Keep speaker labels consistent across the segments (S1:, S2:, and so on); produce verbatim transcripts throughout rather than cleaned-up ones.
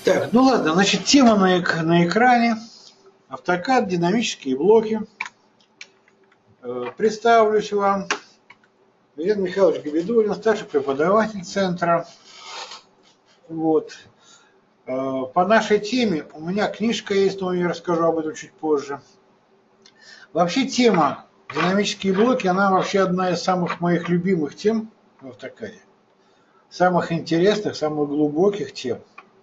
S1: Так, ну ладно, значит, тема на, эк на экране. AutoCAD, динамические блоки. Э, представлюсь вам. Леонид Михайлович Габидуллин, старший преподаватель центра. Вот. Э, по нашей теме у меня книжка есть, но я расскажу об этом чуть позже. Вообще тема динамические блоки, она вообще одна из самых моих любимых тем в AutoCAD. Самых интересных, самых глубоких тем.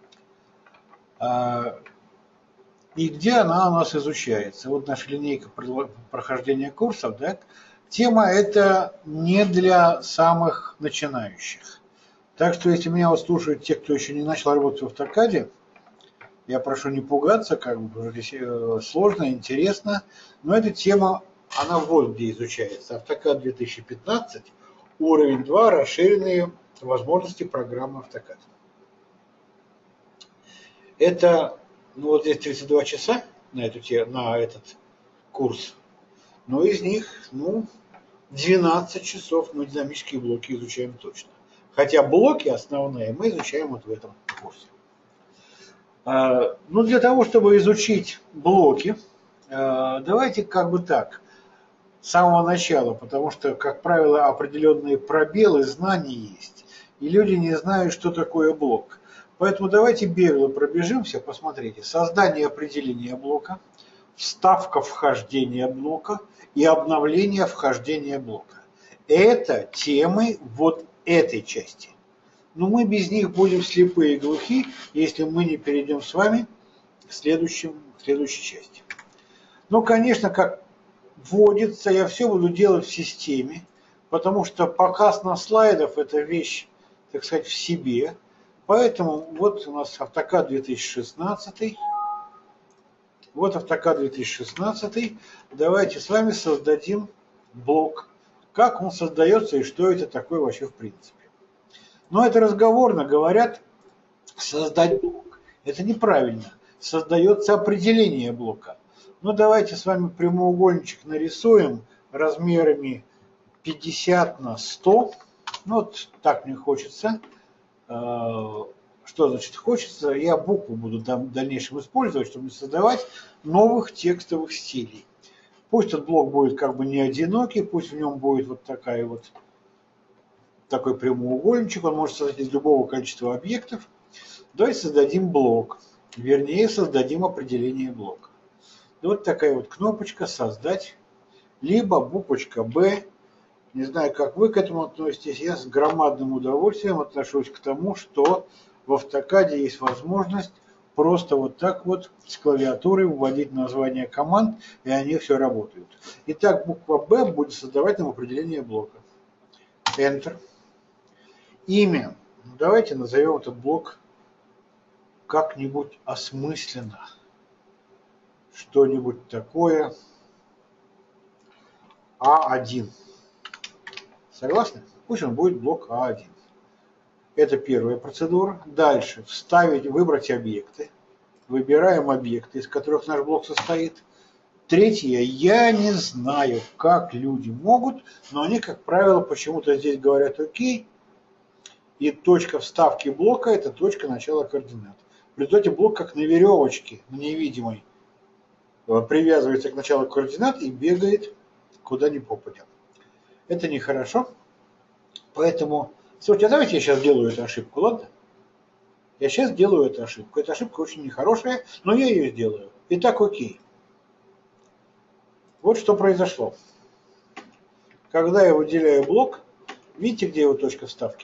S1: И где она у нас изучается? Вот наша линейка прохождения курсов, да? Тема эта не для самых начинающих. Так что если меня вот слушают те, кто еще не начал работать в AutoCAD, я прошу не пугаться, как бы сложно, интересно, но эта тема, она вот где изучается. AutoCAD две тысячи пятнадцать, уровень два, расширенные возможности программы AutoCAD. Это, ну вот здесь тридцать два часа на, эту, на этот курс, но из них, ну, двенадцать часов мы динамические блоки изучаем точно. Хотя блоки основные мы изучаем вот в этом курсе. Ну, для того, чтобы изучить блоки, давайте как бы так, с самого начала, потому что, как правило, определенные пробелы знаний есть, и люди не знают, что такое блок. Поэтому давайте бегло пробежимся, посмотрите. Создание определения блока, вставка вхождения блока и обновление вхождения блока. Это темы вот этой части. Но мы без них будем слепые и глухи, если мы не перейдем с вами к, следующему, к следующей части. Ну, конечно, как вводится, я все буду делать в системе, потому что показ на слайдах – это вещь, так сказать, в себе. Поэтому вот у нас AutoCAD две тысячи шестнадцать. Вот AutoCAD две тысячи шестнадцать. Давайте с вами создадим блок. Как он создается и что это такое вообще в принципе. Но это разговорно говорят создать блок. Это неправильно. Создается определение блока. Ну давайте с вами прямоугольничек нарисуем размерами пятьдесят на сто. Ну вот так мне хочется. Что значит хочется? Я букву буду в дальнейшем использовать, чтобы не создавать новых текстовых стилей. Пусть этот блок будет как бы не одинокий, пусть в нем будет вот такая вот такой прямоугольничек, он может создать из любого количества объектов. Давайте создадим блок, вернее создадим определение блока. И вот такая вот кнопочка «Создать», либо буквочка «Б». Не знаю, как вы к этому относитесь, я с громадным удовольствием отношусь к тому, что в AutoCAD есть возможность просто вот так вот с клавиатуры вводить название команд, и они все работают. Итак, буква «Б» будет создавать нам определение блока. Enter. Имя. Ну, давайте назовем этот блок как-нибудь осмысленно. Что-нибудь такое. а один. Согласны? Пусть он будет блок а один. Это первая процедура. Дальше вставить, выбрать объекты. Выбираем объекты, из которых наш блок состоит. Третье. Я не знаю, как люди могут, но они, как правило, почему-то здесь говорят «Окей». И точка вставки блока – это точка начала координат. В результате блок как на веревочке, на невидимой, привязывается к началу координат и бегает куда ни попадя. Это нехорошо. Поэтому, слушайте, а давайте я сейчас делаю эту ошибку, ладно? Я сейчас делаю эту ошибку. Эта ошибка очень нехорошая, но я ее сделаю. Итак, окей. Вот что произошло. Когда я выделяю блок, видите, где его точка вставки?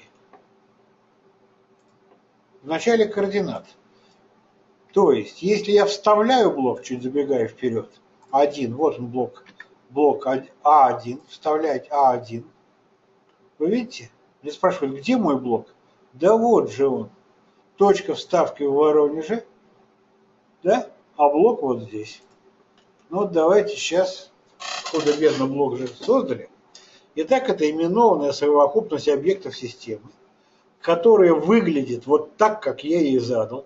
S1: В начале координат. То есть, если я вставляю блок, чуть забегая вперед, один, вот он блок, блок а один, вставлять а один. Вы видите? Мне спрашивают, где мой блок? Да вот же он. Точка вставки в Воронеже, да? А блок вот здесь. Ну вот давайте сейчас, худо-бедно блок же создали. Итак, это именованная совокупность объектов системы, которая выглядит вот так, как я ей задал.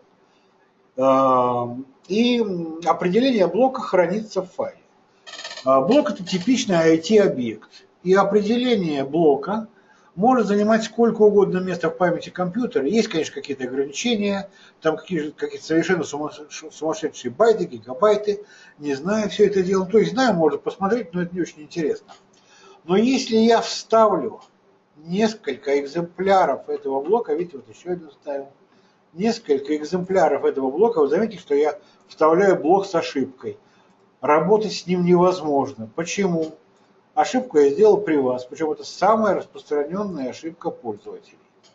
S1: И определение блока хранится в файле. Блок – это типичный ай ти-объект. И определение блока может занимать сколько угодно места в памяти компьютера. Есть, конечно, какие-то ограничения, там какие-то какие совершенно сумасшедшие байты, гигабайты. Не знаю все это дело. То есть знаю, можно посмотреть, но это не очень интересно. Но если я вставлю несколько экземпляров этого блока, видите, вот еще один вставил, несколько экземпляров этого блока, вы заметите, что я вставляю блок с ошибкой. Работать с ним невозможно. Почему? Ошибку я сделал при вас, причем это самая распространенная ошибка пользователей.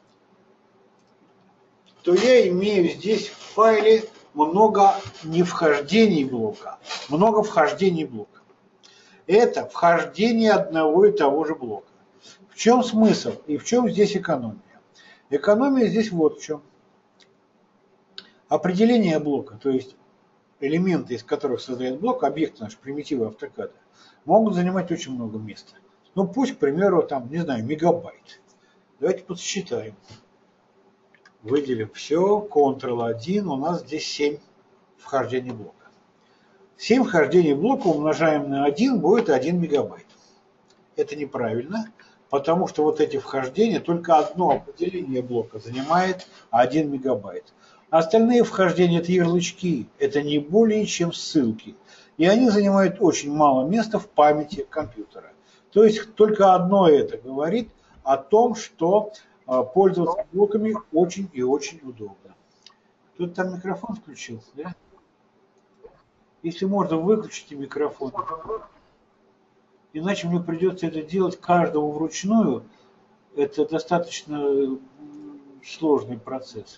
S1: То я имею здесь в файле много не вхождений блока, много вхождений блока. Это вхождение одного и того же блока. В чем смысл и в чем здесь экономия? Экономия здесь вот в чем. Определение блока, то есть элементы, из которых создает блок, объекты наши, примитивы автокада, могут занимать очень много места. Ну пусть, к примеру, там, не знаю, мегабайт. Давайте подсчитаем. Выделим все, контрол один, у нас здесь семь вхождений блока. семь вхождений блока умножаем на один, будет один мегабайт. Это неправильно, потому что вот эти вхождения, только одно определение блока занимает один мегабайт. Остальные вхождения – это ярлычки, это не более чем ссылки. И они занимают очень мало места в памяти компьютера. То есть только одно это говорит о том, что пользоваться блоками очень и очень удобно. Кто-то там микрофон включил, да? Если можно, выключите микрофон. Иначе мне придется это делать каждому вручную. Это достаточно сложный процесс.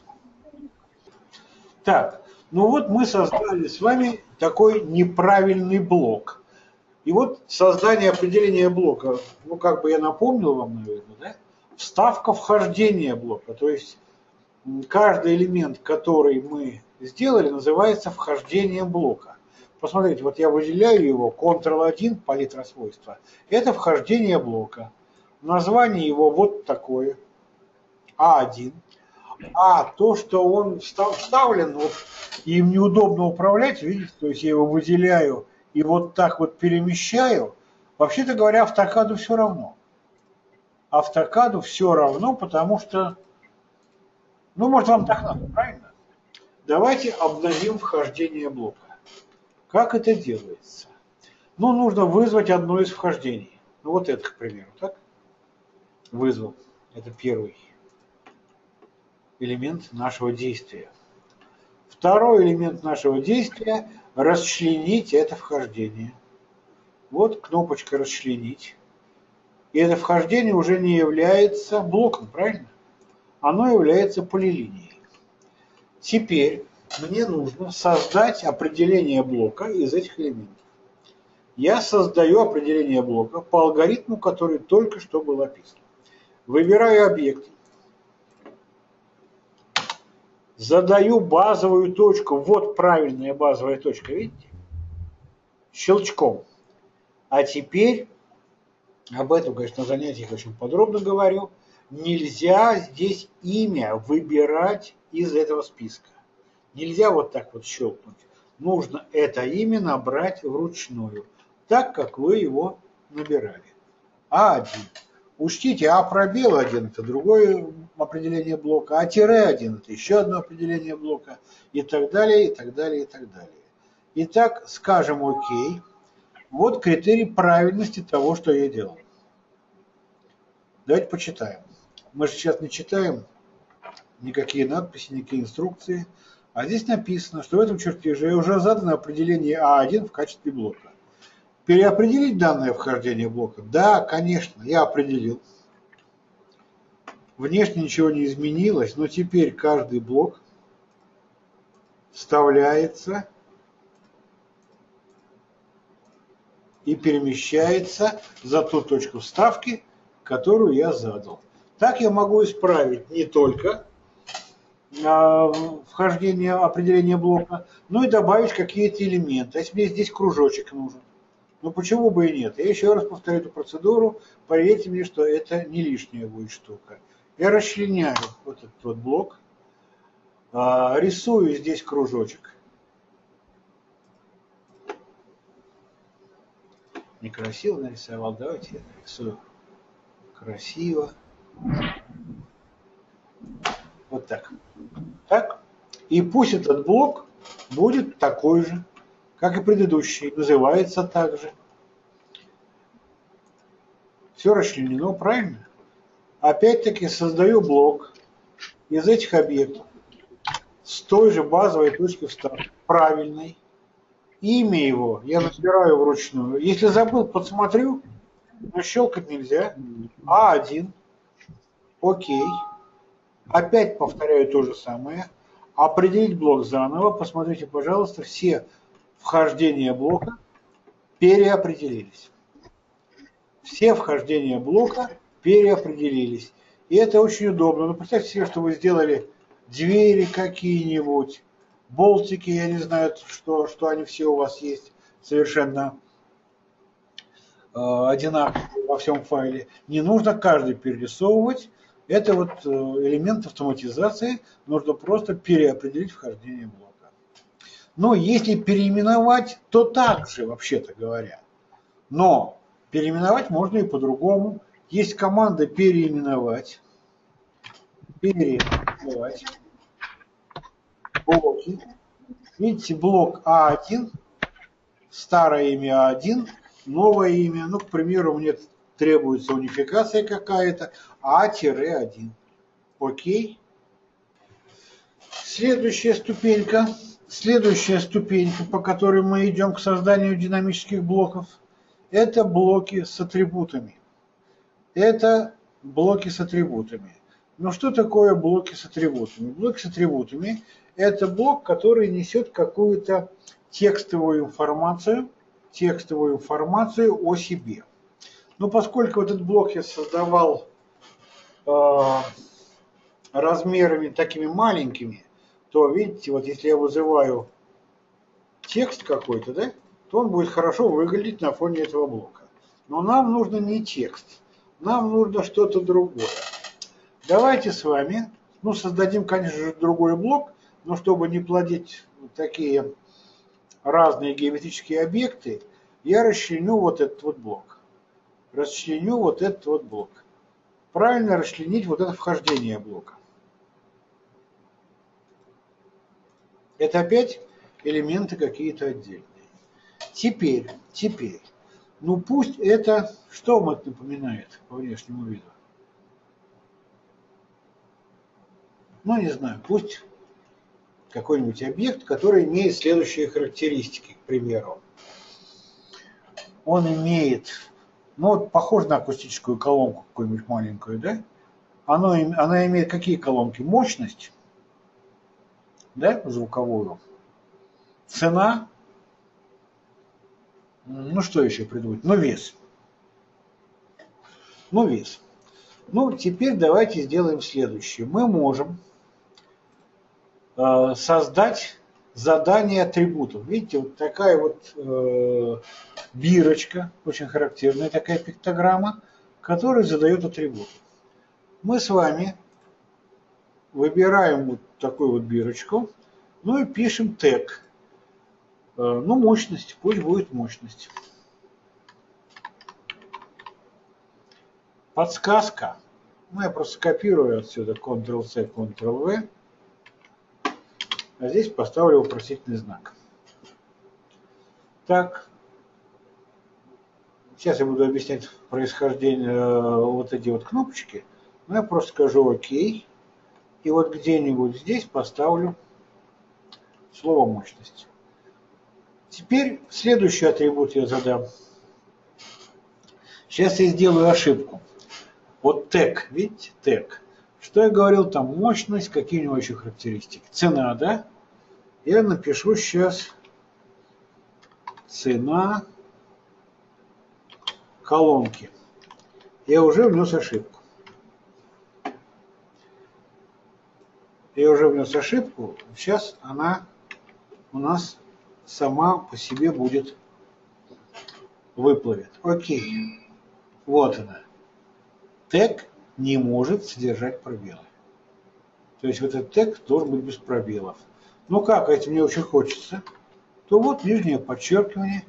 S1: Так, ну вот мы создали с вами такой неправильный блок. И вот создание определения блока, ну как бы я напомнил вам, наверное, да? Вставка вхождения блока, то есть каждый элемент, который мы сделали, называется вхождением блока. Посмотрите, вот я выделяю его, контрол один, палитра свойства. Это вхождение блока. Название его вот такое, а один. А то, что он вставлен, вот, и им неудобно управлять, видите, то есть я его выделяю и вот так вот перемещаю, вообще-то говоря, автокаду все равно. Автокаду все равно, потому что, ну, может, вам так надо, правильно? Давайте обновим вхождение блока. Как это делается? Ну, нужно вызвать одно из вхождений. Ну, вот это, к примеру, так? Вызвал. Это первый элемент нашего действия. Второй элемент нашего действия – расчленить это вхождение. Вот кнопочка «Расчленить». И это вхождение уже не является блоком, правильно? Оно является полилинией. Теперь мне нужно создать определение блока из этих элементов. Я создаю определение блока по алгоритму, который только что был описан. Выбираю объект. Задаю базовую точку. Вот правильная базовая точка, видите? Щелчком. А теперь, об этом, конечно, на занятиях очень подробно говорю, нельзя здесь имя выбирать из этого списка. Нельзя вот так вот щелкнуть. Нужно это имя набрать вручную, так как вы его набирали. а один. Учтите, А пробел один – это другое определение блока, А тире один – это еще одно определение блока, и так далее, и так далее, и так далее. Итак, скажем ОК. Вот критерий правильности того, что я делал. Давайте почитаем. Мы же сейчас не читаем никакие надписи, никакие инструкции. А здесь написано, что в этом чертеже уже задано определение А один в качестве блока. Переопределить данное вхождение блока? Да, конечно, я определил. Внешне ничего не изменилось, но теперь каждый блок вставляется и перемещается за ту точку вставки, которую я задал. Так я могу исправить не только вхождение, определение блока, но и добавить какие-то элементы. Если мне здесь кружочек нужен, ну почему бы и нет? Я еще раз повторю эту процедуру, поверьте мне, что это не лишняя будет штука. Я расчленяю вот этот вот блок, рисую здесь кружочек. Некрасиво нарисовал, давайте я нарисую красиво. Вот так. Так. И пусть этот блок будет такой же, как и предыдущий. Называется так же. Все расчленено, правильно? Опять-таки создаю блок из этих объектов с той же базовой точки вставки, правильной. Имя его я набираю вручную. Если забыл, подсмотрю, но щелкать нельзя. а один. Окей. Опять повторяю то же самое. Определить блок заново. Посмотрите, пожалуйста, все вхождения блока переопределились. Все вхождения блока переопределились. И это очень удобно. Ну, представьте себе, что вы сделали двери какие-нибудь, болтики, я не знаю, что, что они все у вас есть, совершенно э, одинаковые во всем файле. Не нужно каждый перерисовывать. Это вот э, элемент автоматизации. Нужно просто переопределить вхождение блока. Но если переименовать, то так же, вообще-то говоря. Но переименовать можно и по-другому. Есть команда переименовать. Переименовать. Блоки. Видите, блок а один, старое имя а один, новое имя. Ну, к примеру, мне требуется унификация какая-то. а один. Окей. Следующая ступенька. Следующая ступенька, по которой мы идем к созданию динамических блоков, это блоки с атрибутами. Это блоки с атрибутами. Но что такое блоки с атрибутами? Блоки с атрибутами – это блок, который несет какую-то текстовую информацию, текстовую информацию о себе. Но поскольку этот блок я создавал э, размерами такими маленькими, то, видите, вот если я вызываю текст какой-то, да, то он будет хорошо выглядеть на фоне этого блока. Но нам нужно не текст, нам нужно что-то другое. Давайте с вами, ну, создадим, конечно же, другой блок, но чтобы не плодить такие разные геометрические объекты, я расчленю вот этот вот блок. Расчленю вот этот вот блок. Правильно расчленить вот это вхождение блока. Это опять элементы какие-то отдельные. Теперь, теперь, ну пусть это, что вам это напоминает по внешнему виду? Ну, не знаю, пусть какой-нибудь объект, который имеет следующие характеристики, к примеру. Он имеет, ну, вот похоже на акустическую колонку какую-нибудь маленькую, да? Оно, она имеет какие колонки? Мощность, да, звуковую, цена, ну, что еще придумать? Ну, вес. Ну, вес. Ну, теперь давайте сделаем следующее. Мы можем э, создать задание атрибутов. Видите, вот такая вот э, бирочка, очень характерная такая пиктограмма, которая задает атрибуты. Мы с вами выбираем вот такую вот бирочку, ну и пишем тег. Э, ну, мощность, пусть будет мощность. Подсказка. Ну, я просто копирую отсюда контрол-C, контрол-V. А здесь поставлю вопросительный знак. Так. Сейчас я буду объяснять происхождение э, вот эти вот кнопочки. Но я просто скажу ОК. И вот где-нибудь здесь поставлю слово мощность. Теперь следующий атрибут я задам. Сейчас я сделаю ошибку. Вот тег, видите, тег. Что я говорил там? Мощность, какие у него еще характеристики? Цена, да? Я напишу сейчас цена колонки. Я уже внес ошибку. Я уже внес ошибку. Сейчас она у нас сама по себе будет выплывет. Окей. Вот она. Тег не может содержать пробелы. То есть вот этот тег должен быть без пробелов. Ну как, если мне очень хочется, то вот нижнее подчеркивание.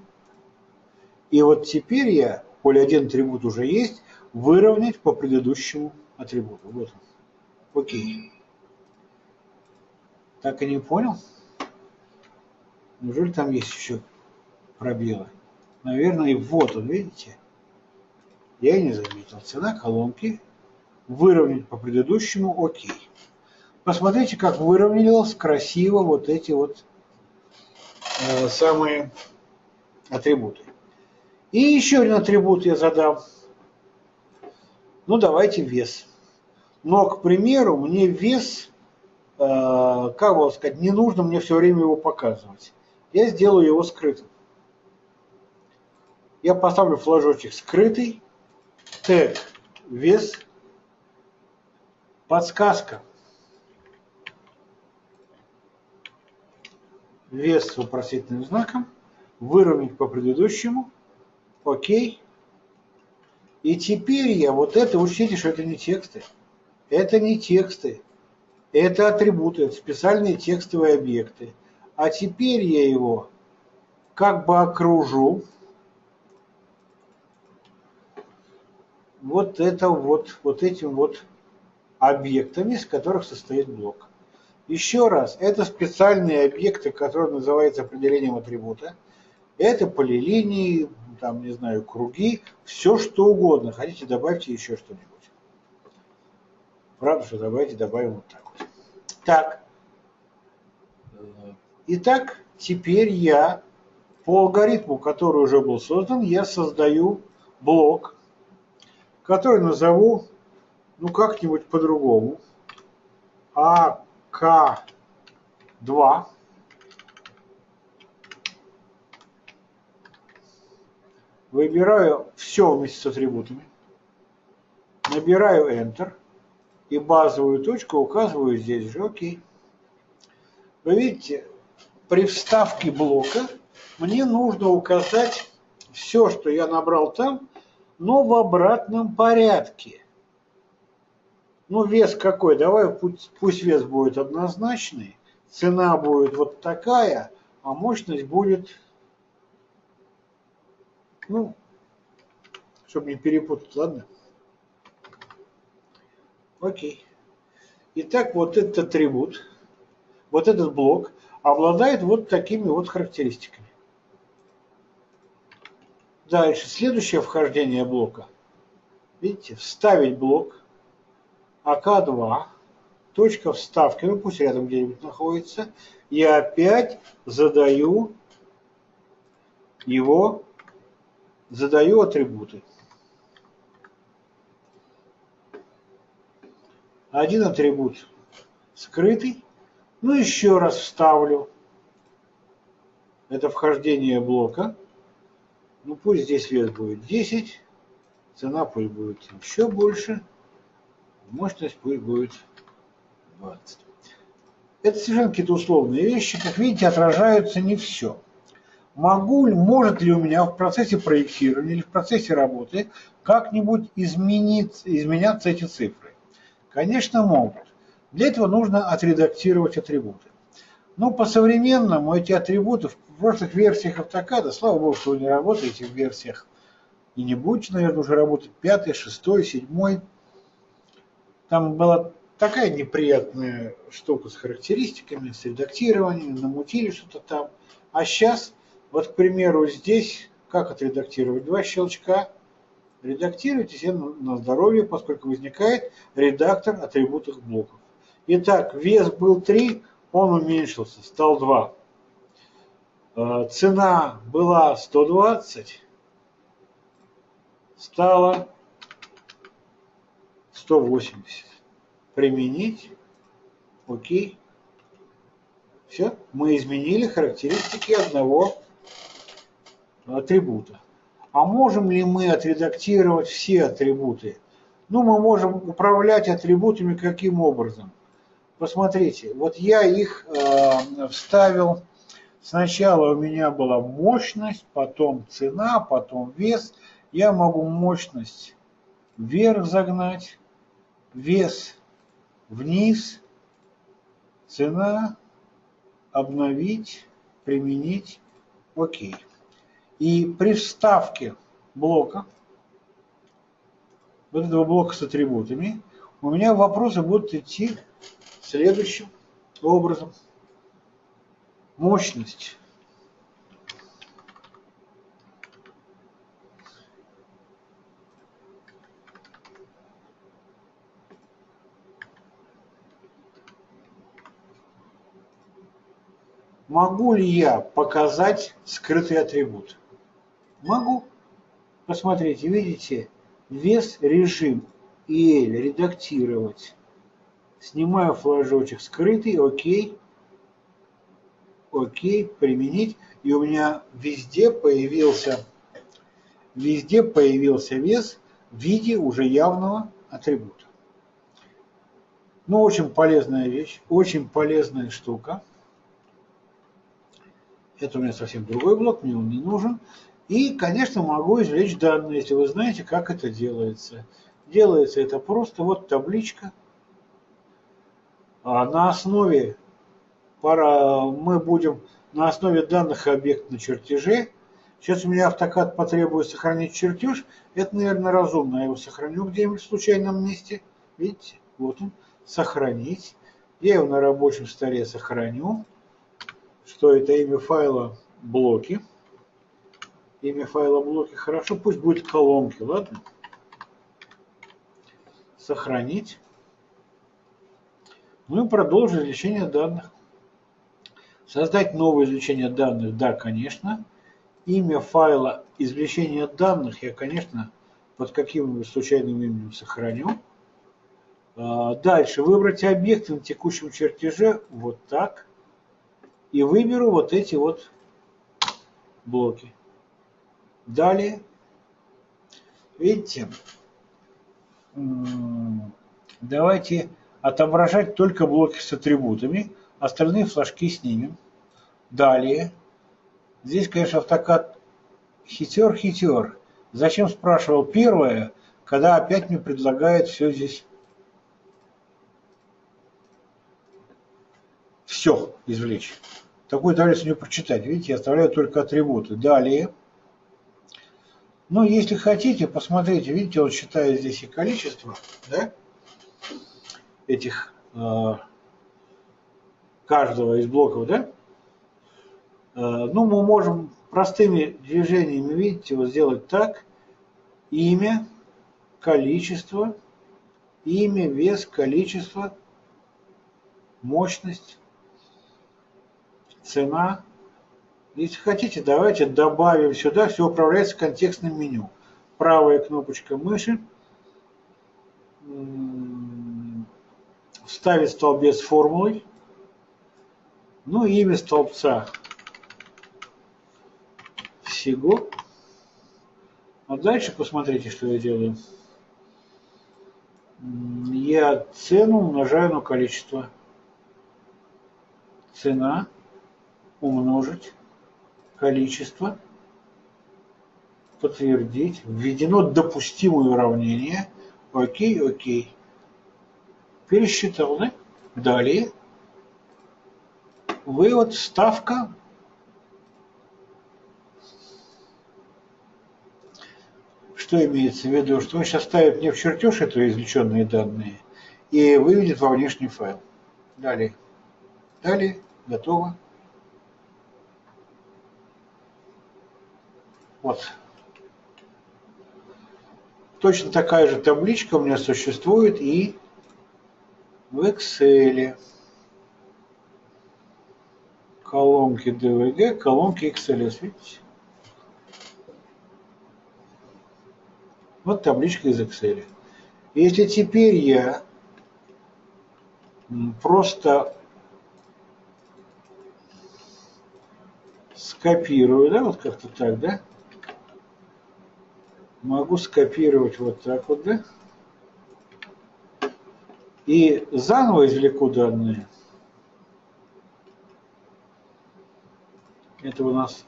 S1: И вот теперь я, поле один атрибут уже есть, выровнять по предыдущему атрибута. Вот он. Окей. Так и не понял? Неужели там есть еще пробелы? Наверное, вот он, видите? Я и не заметил. Цена колонки. Выровнять по предыдущему. Окей. Посмотрите, как выровнялось красиво вот эти вот э, самые атрибуты. И еще один атрибут я задам. Ну, давайте вес. Но, к примеру, мне вес, э, как вам сказать, не нужно мне все время его показывать. Я сделаю его скрытым. Я поставлю флажочек скрытый, тег вес, подсказка. Вес с вопросительным знаком, выровнять по предыдущему, окей. И теперь я вот это, учтите, что это не тексты. Это не тексты. Это атрибуты, это специальные текстовые объекты. А теперь я его как бы окружу. Вот это вот, вот этим вот объектами, из которых состоит блок. Еще раз, это специальные объекты, которые называются определением атрибута. Это полилинии, там, не знаю, круги, все что угодно. Хотите, добавьте еще что-нибудь. Правда, что давайте добавим вот так вот. Так. Итак, теперь я по алгоритму, который уже был создан, я создаю блок, который назову, ну, как-нибудь по-другому. а ка два. Выбираю все вместе с атрибутами. Набираю Enter. И базовую точку указываю здесь же. Окей. Вы видите, при вставке блока мне нужно указать все, что я набрал там, но в обратном порядке. Ну, вес какой? Давай, пусть, пусть вес будет однозначный, цена будет вот такая, а мощность будет, ну, чтобы не перепутать, ладно? Окей. Итак, вот этот атрибут, вот этот блок обладает вот такими вот характеристиками. Дальше, следующее вхождение блока. Видите, вставить блок, а ка два, точка вставки, ну пусть рядом где-нибудь находится, и опять задаю его, задаю атрибуты. Один атрибут скрытый, ну еще раз вставлю, это вхождение блока, ну пусть здесь вес будет десять, цена пусть будет еще больше, мощность пусть будет двадцать. Это совершенно какие-то условные вещи, как видите, отражаются не все. Могу, может ли у меня в процессе проектирования или в процессе работы как-нибудь измениться, изменяться эти цифры? Конечно, могут. Для этого нужно отредактировать атрибуты. Но по-современному эти атрибуты в прошлых версиях автокада, слава богу, что вы не работаете в версиях, и не будете, наверное, уже работать пятой, шестой, седьмой. Там была такая неприятная штука с характеристиками, с редактированием, намутили что-то там. А сейчас, вот, к примеру, здесь, как отредактировать? Два щелчка. Редактируйте себе на здоровье, поскольку возникает редактор атрибутов блоков. Итак, вес был три, он уменьшился, стал два. Цена была сто двадцать, стало сто восемьдесят. Применить. Окей. Все. Мы изменили характеристики одного атрибута. А можем ли мы отредактировать все атрибуты? Ну, мы можем управлять атрибутами каким образом? Посмотрите, вот я их э, вставил. Сначала у меня была мощность, потом цена, потом вес. Я могу мощность вверх загнать, вес вниз, цена, обновить, применить. Окей. И при вставке блока, вот этого блока с атрибутами, У меня вопросы будут идти следующим образом. Мощность. Могу ли я показать скрытый атрибут? Могу. Посмотрите, видите, вес, режим и L, редактировать. Снимаю флажочек скрытый, окей. Окей, применить. И у меня везде появился, везде появился вес в виде уже явного атрибута. Ну, очень полезная вещь, очень полезная штука. Это у меня совсем другой блок, мне он не нужен. И, конечно, могу извлечь данные, если вы знаете, как это делается. Делается это просто вот табличка. А на основе, пара, мы будем на основе данных объекта на чертеже. Сейчас у меня автокад потребует сохранить чертеж. Это, наверное, разумно. Я его сохраню где-нибудь в случайном месте. Видите? Вот он. Сохранить. Я его на рабочем столе сохраню. Что это? Имя файла блоки. Имя файла блоки. Хорошо, пусть будет колонки, ладно? Сохранить. Ну и продолжить извлечение данных. Создать новое извлечение данных, да, конечно. Имя файла извлечения данных я, конечно, под каким-нибудь случайным именем сохраню. Дальше выбрать объект на текущем чертеже, вот так. И выберу вот эти вот блоки. Далее, видите, давайте отображать только блоки с атрибутами, остальные флажки снимем. Далее, здесь, конечно, автокад хитер-хитер. Зачем спрашивал первое, когда опять мне предлагает все здесь, все извлечь. Такой таблицу не прочитать. Видите, я оставляю только атрибуты. Далее. Ну, если хотите, посмотрите, видите, он считает здесь и количество, да, этих, э, каждого из блоков, да. Э, ну, мы можем простыми движениями, видите, вот сделать так. Имя, количество, имя, вес, количество, мощность, цена. Если хотите, давайте добавим сюда, все управляется контекстным меню. Правая кнопочка мыши. Вставить столбец с формулой. Ну и имя столбца всего. А дальше посмотрите, что я делаю. Я цену умножаю на количество. Цена умножить количество, подтвердить, введено допустимое уравнение, окей, окей. Пересчитал, да? Далее. Вывод, ставка. Что имеется в виду? Что он сейчас ставит мне в чертеж это извлеченные данные и выведет во внешний файл. Далее. Далее. Готово. Вот. Точно такая же табличка у меня существует и в Excel. Колонки ди ви джи, колонки икс эл эс, видите? Вот табличка из Excel. Если теперь я просто скопирую, да, вот как-то так, да? Могу скопировать вот так вот, да? И заново извлеку данные. Это у нас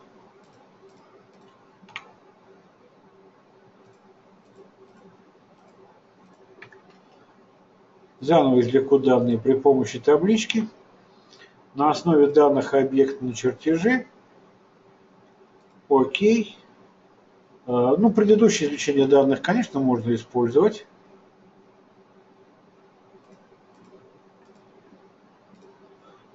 S1: заново извлеку данные при помощи таблички на основе данных объекта на чертеже. Окей. Ну, предыдущее извлечение данных, конечно, можно использовать.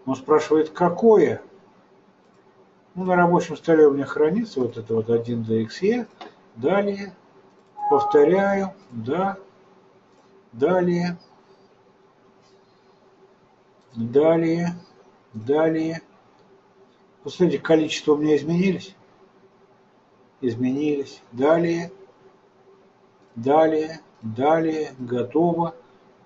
S1: Он спрашивает, какое? Ну, на рабочем столе у меня хранится вот это вот один дэ икс и. Далее. Повторяю. Да. Далее. Далее. Далее. Посмотрите, количество у меня изменились. Изменились. Далее. Далее. Далее. Готово.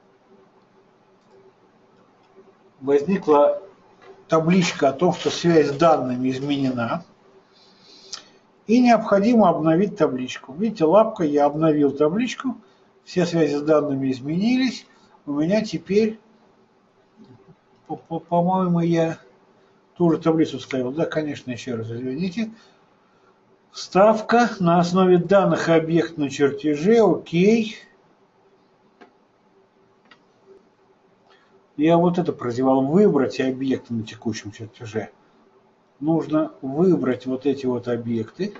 S1: Возникла табличка о том, что связь с данными изменена. И необходимо обновить табличку. Видите, лапка, я обновил табличку. Все связи с данными изменились. У меня теперь, по-моему, я ту же таблицу вставил. Да, конечно, еще раз извините. Вставка на основе данных объекта на чертеже. Окей. Я вот это прозевал. Выбрать объекты на текущем чертеже. Нужно выбрать вот эти вот объекты.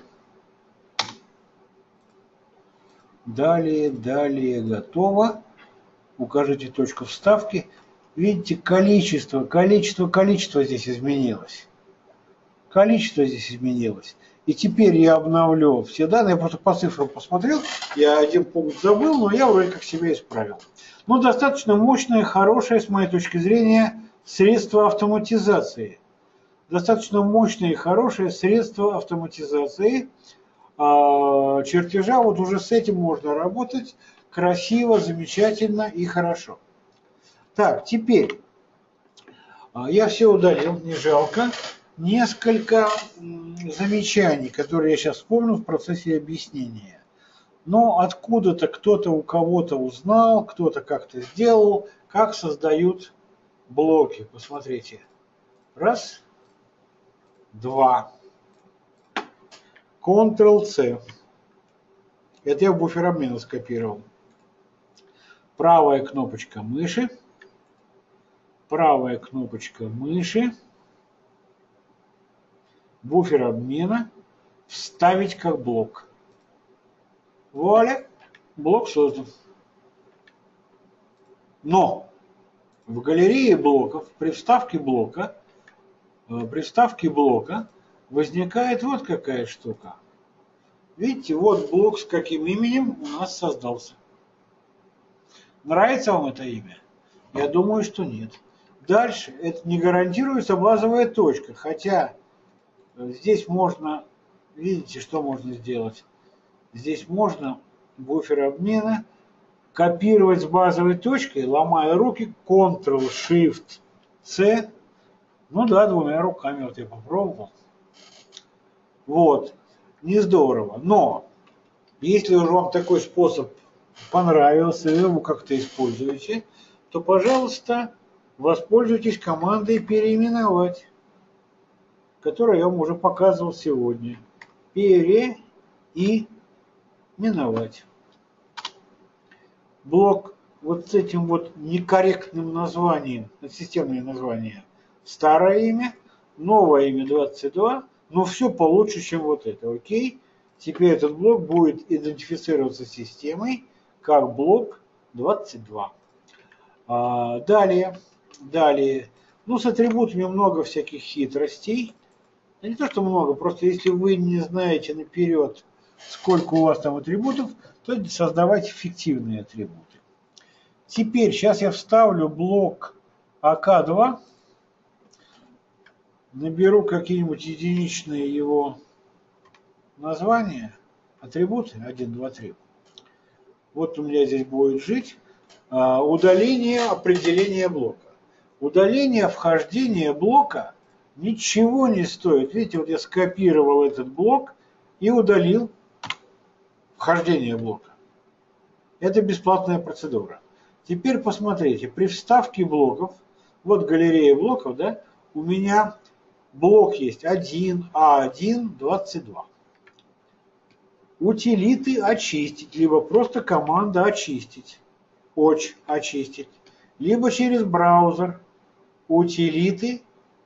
S1: Далее, далее, готово. Укажите точку вставки. Видите, количество, количество, количество здесь изменилось. Количество здесь изменилось. И теперь я обновлю все данные. Я просто по цифрам посмотрел. Я один пункт забыл, но я вроде как себя исправил. Но достаточно мощное, хорошее, с моей точки зрения, средство автоматизации. Достаточно мощное и хорошее средство автоматизации а, чертежа. Вот уже с этим можно работать красиво, замечательно и хорошо. Так, теперь а, я все удалил, не жалко. Несколько замечаний, которые я сейчас вспомнил в процессе объяснения. Но откуда-то кто-то у кого-то узнал, кто-то как-то сделал, как создают блоки. Посмотрите. Раз. Два. контрол-С. Это я в буфер обмена скопировал. Правая кнопочка мыши. Правая кнопочка мыши. Буфер обмена. Вставить как блок. Вуаля. Блок создан. Но в галерее блоков при вставке блока При вставке блока возникает вот какая штука. Видите, вот блок с каким именем у нас создался. Нравится вам это имя? Я думаю, что нет. Дальше, это не гарантируется базовая точка, хотя здесь можно, видите, что можно сделать? Здесь можно буфер обмена копировать с базовой точкой, ломая руки, контрол-шифт-С. Ну да, двумя руками, вот я попробовал. Вот, не здорово. Но, если уже вам такой способ понравился, и вы его как-то используете, то, пожалуйста, воспользуйтесь командой «Переименовать», которую я вам уже показывал сегодня. Переименовать. Блок вот с этим вот некорректным названием, это системное название, старое имя, новое имя двадцать два, но все получше, чем вот это, окей? Теперь этот блок будет идентифицироваться системой как блок двадцать два. А, далее, далее, ну с атрибутами много всяких хитростей. Да не то, что много, просто если вы не знаете наперед, сколько у вас там атрибутов, то создавайте фиктивные атрибуты. Теперь, сейчас я вставлю блок а ка два. Наберу какие-нибудь единичные его названия, атрибуты один, два, три. Вот у меня здесь будет жить а, удаление определения блока. Удаление вхождения блока ничего не стоит. Видите, вот я скопировал этот блок и удалил вхождение блока. Это бесплатная процедура. Теперь посмотрите, при вставке блоков, вот галерея блоков, да, у меня блок есть один, а один, двадцать два. Утилиты очистить, либо просто команда очистить, оч очистить, либо через браузер утилиты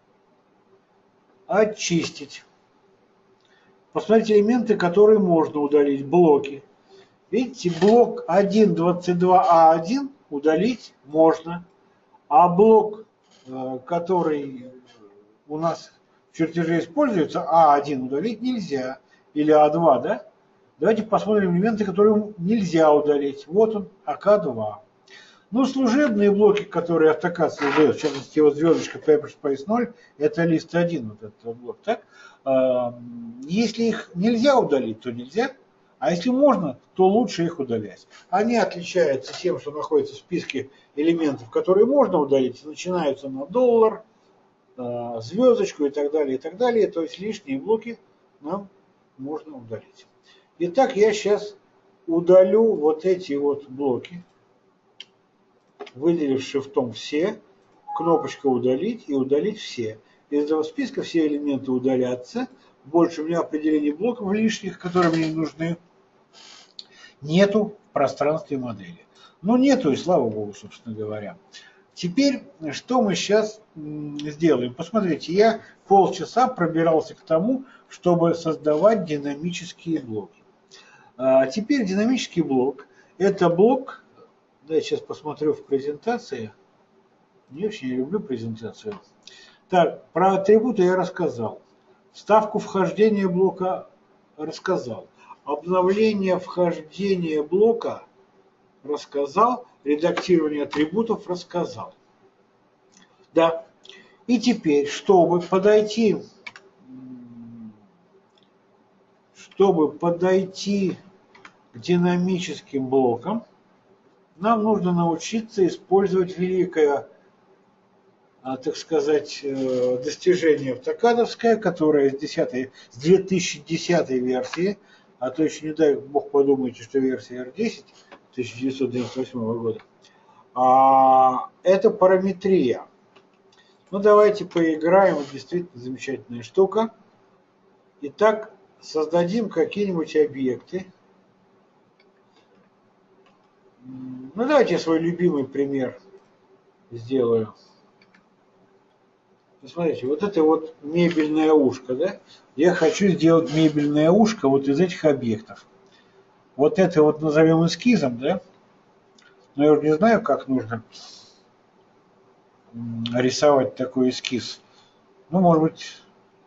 S1: очистить. Посмотрите элементы, которые можно удалить, блоки. Видите, блок один, двадцать два, а один удалить можно, а блок который у нас в чертеже используется, а один удалить нельзя, или а два, да? Давайте посмотрим элементы, которые нельзя удалить. Вот он, а ка два. Ну, служебные блоки, которые автокад создает, в частности, вот звездочка Paperspace ноль, это лист один, вот этот блок, так? Если их нельзя удалить, то нельзя, а если можно, то лучше их удалять. Они отличаются тем, что находятся в списке элементов, которые можно удалить, начинаются на доллар, звездочку и так далее, и так далее. То есть лишние блоки нам можно удалить. Итак, я сейчас удалю вот эти вот блоки, выделив шифтом все, кнопочка удалить и удалить все. Из этого списка все элементы удалятся. Больше у меня определений блоков лишних, которые мне не нужны, нету в пространстве модели. Ну нету, и слава богу, собственно говоря. Теперь, что мы сейчас сделаем? Посмотрите, я полчаса пробирался к тому, чтобы создавать динамические блоки. А теперь динамический блок – это блок, да, я сейчас посмотрю в презентации, не очень я люблю презентацию. Так, про атрибуты я рассказал, вставку вхождения блока рассказал, обновление вхождения блока рассказал, редактирование атрибутов рассказал. Да, и теперь, чтобы подойти, чтобы подойти к динамическим блокам, нам нужно научиться использовать великое, так сказать, достижение автокадовское, которое с, десятой, с две тысячи десятой версии, а то еще не дай бог подумайте, что версия эр десять тысяча девятьсот девяносто восьмого года, а, это параметрия. Ну давайте поиграем, вот действительно замечательная штука. Итак, создадим какие-нибудь объекты. Ну давайте я свой любимый пример сделаю. Посмотрите, вот это вот мебельное ушко, да? Я хочу сделать мебельное ушко вот из этих объектов. Вот это вот назовем эскизом, да? Но я уже не знаю, как нужно рисовать такой эскиз. Ну, может быть,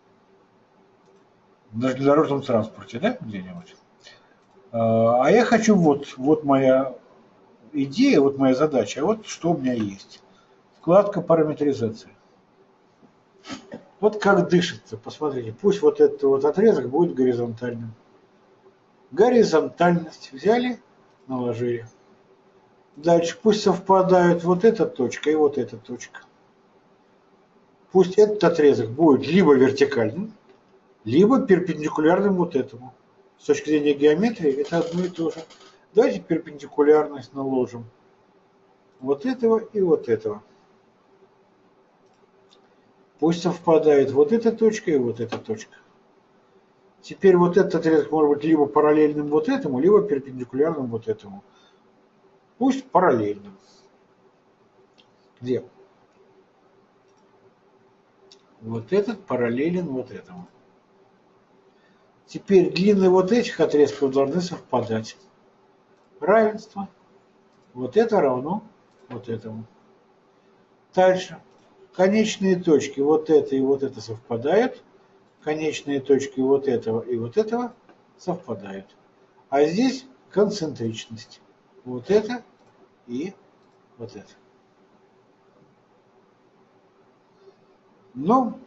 S1: на железнодорожном транспорте, да, где-нибудь. А я хочу, вот, вот моя идея, вот моя задача, вот что у меня есть. Вкладка параметризации. Вот как дышится, посмотрите, пусть вот этот вот отрезок будет горизонтальным. Горизонтальность взяли, наложили. Дальше пусть совпадают вот эта точка и вот эта точка. Пусть этот отрезок будет либо вертикальным, либо перпендикулярным вот этому. С точки зрения геометрии это одно и то же. Давайте перпендикулярность наложим. Вот этого и вот этого. Пусть совпадает вот эта точка и вот эта точка. Теперь вот этот отрезок может быть либо параллельным вот этому, либо перпендикулярным вот этому. Пусть параллельным. Где? Вот этот параллелен вот этому. Теперь длины вот этих отрезков должны совпадать. Равенство. Вот это равно вот этому. Дальше. Конечные точки вот это и вот это совпадают. Конечные точки вот этого и вот этого совпадают. А здесь концентричность. Вот это и вот это. Но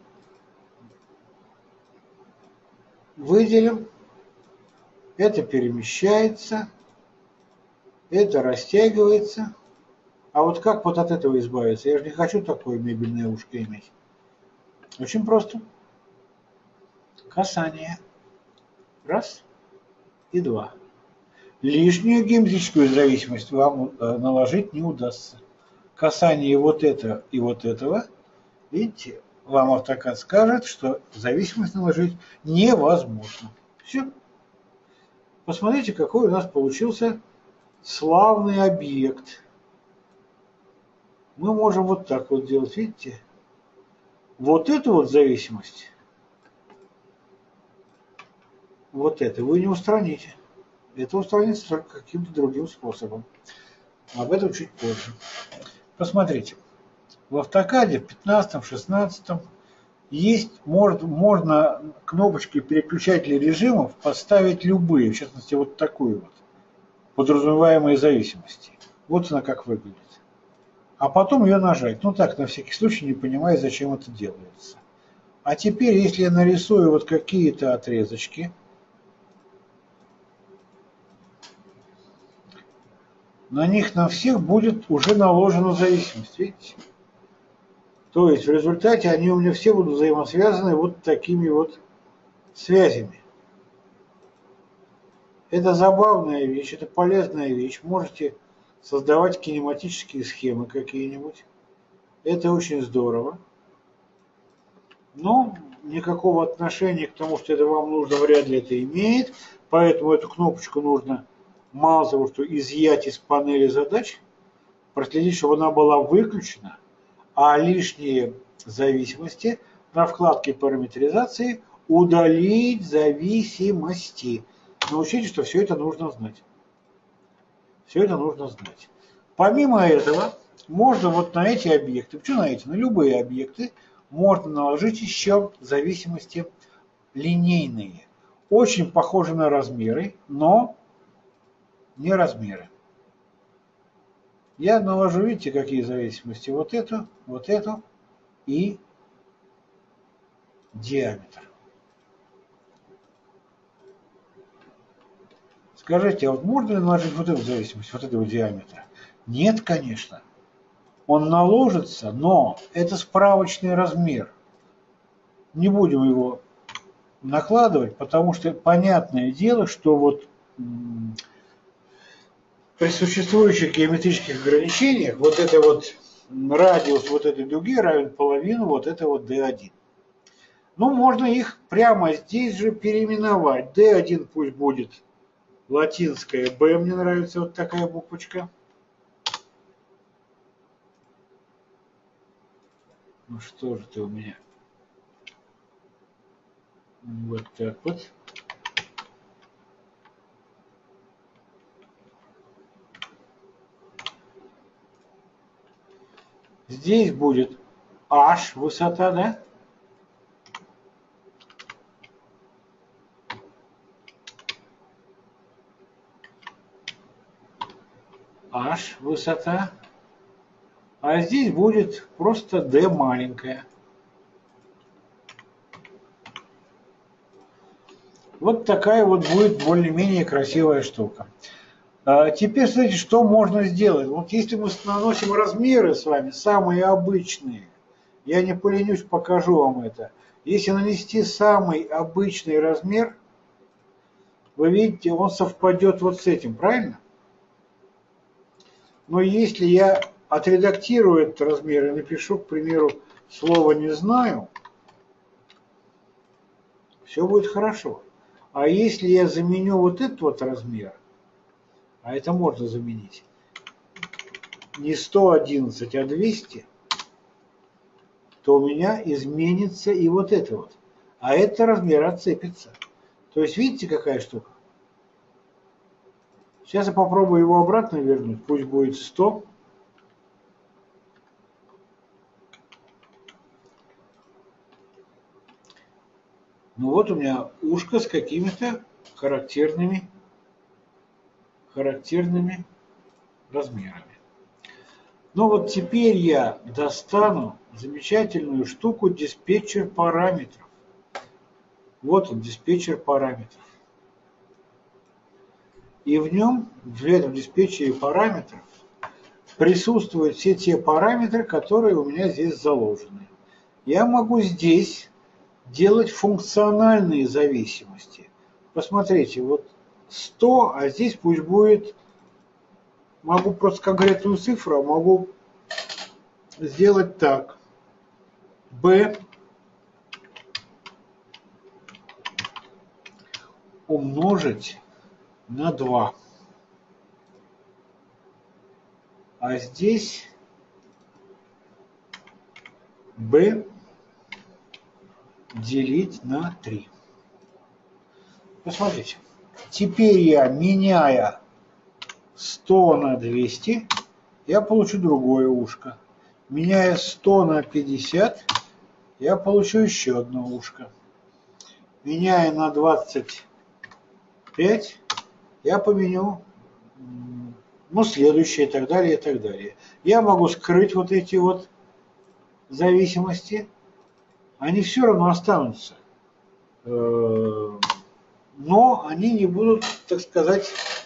S1: выделим. Это перемещается. Это растягивается. А вот как вот от этого избавиться? Я же не хочу такое мебельное ушко иметь. Очень просто. Касание. Раз и два. Лишнюю геометрическую зависимость вам наложить не удастся. Касание вот этого и вот этого, видите, вам автокад скажет, что зависимость наложить невозможно. Все. Посмотрите, какой у нас получился славный объект. Мы можем вот так вот делать, видите? Вот эту вот зависимость, вот это вы не устраните. Это устранится только каким-то другим способом. Об этом чуть позже. Посмотрите. В автокаде в пятнадцатом, шестнадцатом есть, может, можно кнопочки переключателей режимов поставить любые, в частности вот такую вот, подразумеваемые зависимости. Вот она как выглядит. А потом ее нажать. Ну так, на всякий случай, не понимая, зачем это делается. А теперь, если я нарисую вот какие-то отрезочки, на них на всех будет уже наложена зависимость, видите? То есть в результате они у меня все будут взаимосвязаны вот такими вот связями. Это забавная вещь, это полезная вещь. Можете создавать кинематические схемы какие-нибудь. Это очень здорово. Но никакого отношения к тому, что это вам нужно, вряд ли это имеет. Поэтому эту кнопочку нужно мало того, что изъять из панели задач, проследить, чтобы она была выключена, а лишние зависимости на вкладке параметризации удалить зависимости. Но учтите, что все это нужно знать. Все это нужно знать. Помимо этого, можно вот на эти объекты, почему на эти, на любые объекты, можно наложить еще зависимости линейные. Очень похожи на размеры, но не размеры. Я наложу, видите, какие зависимости? Вот эту, вот эту и диаметр. Скажите, а вот можно ли наложить вот эту зависимость, вот этого диаметра? Нет, конечно. Он наложится, но это справочный размер. Не будем его накладывать, потому что понятное дело, что вот при существующих геометрических ограничениях вот это вот радиус вот этой дуги равен половину вот этого дэ один. Ну, можно их прямо здесь же переименовать. дэ один пусть будет латинская B, мне нравится вот такая буквочка. Ну что же ты у меня? Вот так вот. Здесь будет H высота, да? H высота. А здесь будет просто D маленькая. Вот такая вот будет более-менее красивая штука. А теперь, смотрите, что можно сделать. Вот если мы наносим размеры с вами, самые обычные, я не поленюсь, покажу вам это. Если нанести самый обычный размер, вы видите, он совпадет вот с этим, правильно? Но если я отредактирую этот размер и напишу, к примеру, слово «не знаю», все будет хорошо. А если я заменю вот этот вот размер, а это можно заменить, не сто одиннадцать, а двести, то у меня изменится и вот это вот. А этот размер отцепится. То есть видите, какая штука? Сейчас я попробую его обратно вернуть. Пусть будет сто. Ну вот у меня ушко с какими-то характерными, характерными размерами. Ну вот теперь я достану замечательную штуку диспетчер параметров. Вот он, диспетчер параметров. И в нем, в этом диспетчере параметров, присутствуют все те параметры, которые у меня здесь заложены. Я могу здесь делать функциональные зависимости. Посмотрите, вот сто, а здесь пусть будет, могу просто конкретную цифру, а могу сделать так. B умножить на два. А здесь B делить на три. Посмотрите. Теперь я, меняя сто на двести, я получу другое ушко. Меняя сто на пятьдесят, я получу еще одно ушко. Меняя на двадцать пять, я поменю, ну, следующее и так далее, и так далее. Я могу скрыть вот эти вот зависимости, они все равно останутся. Но они не будут, так сказать,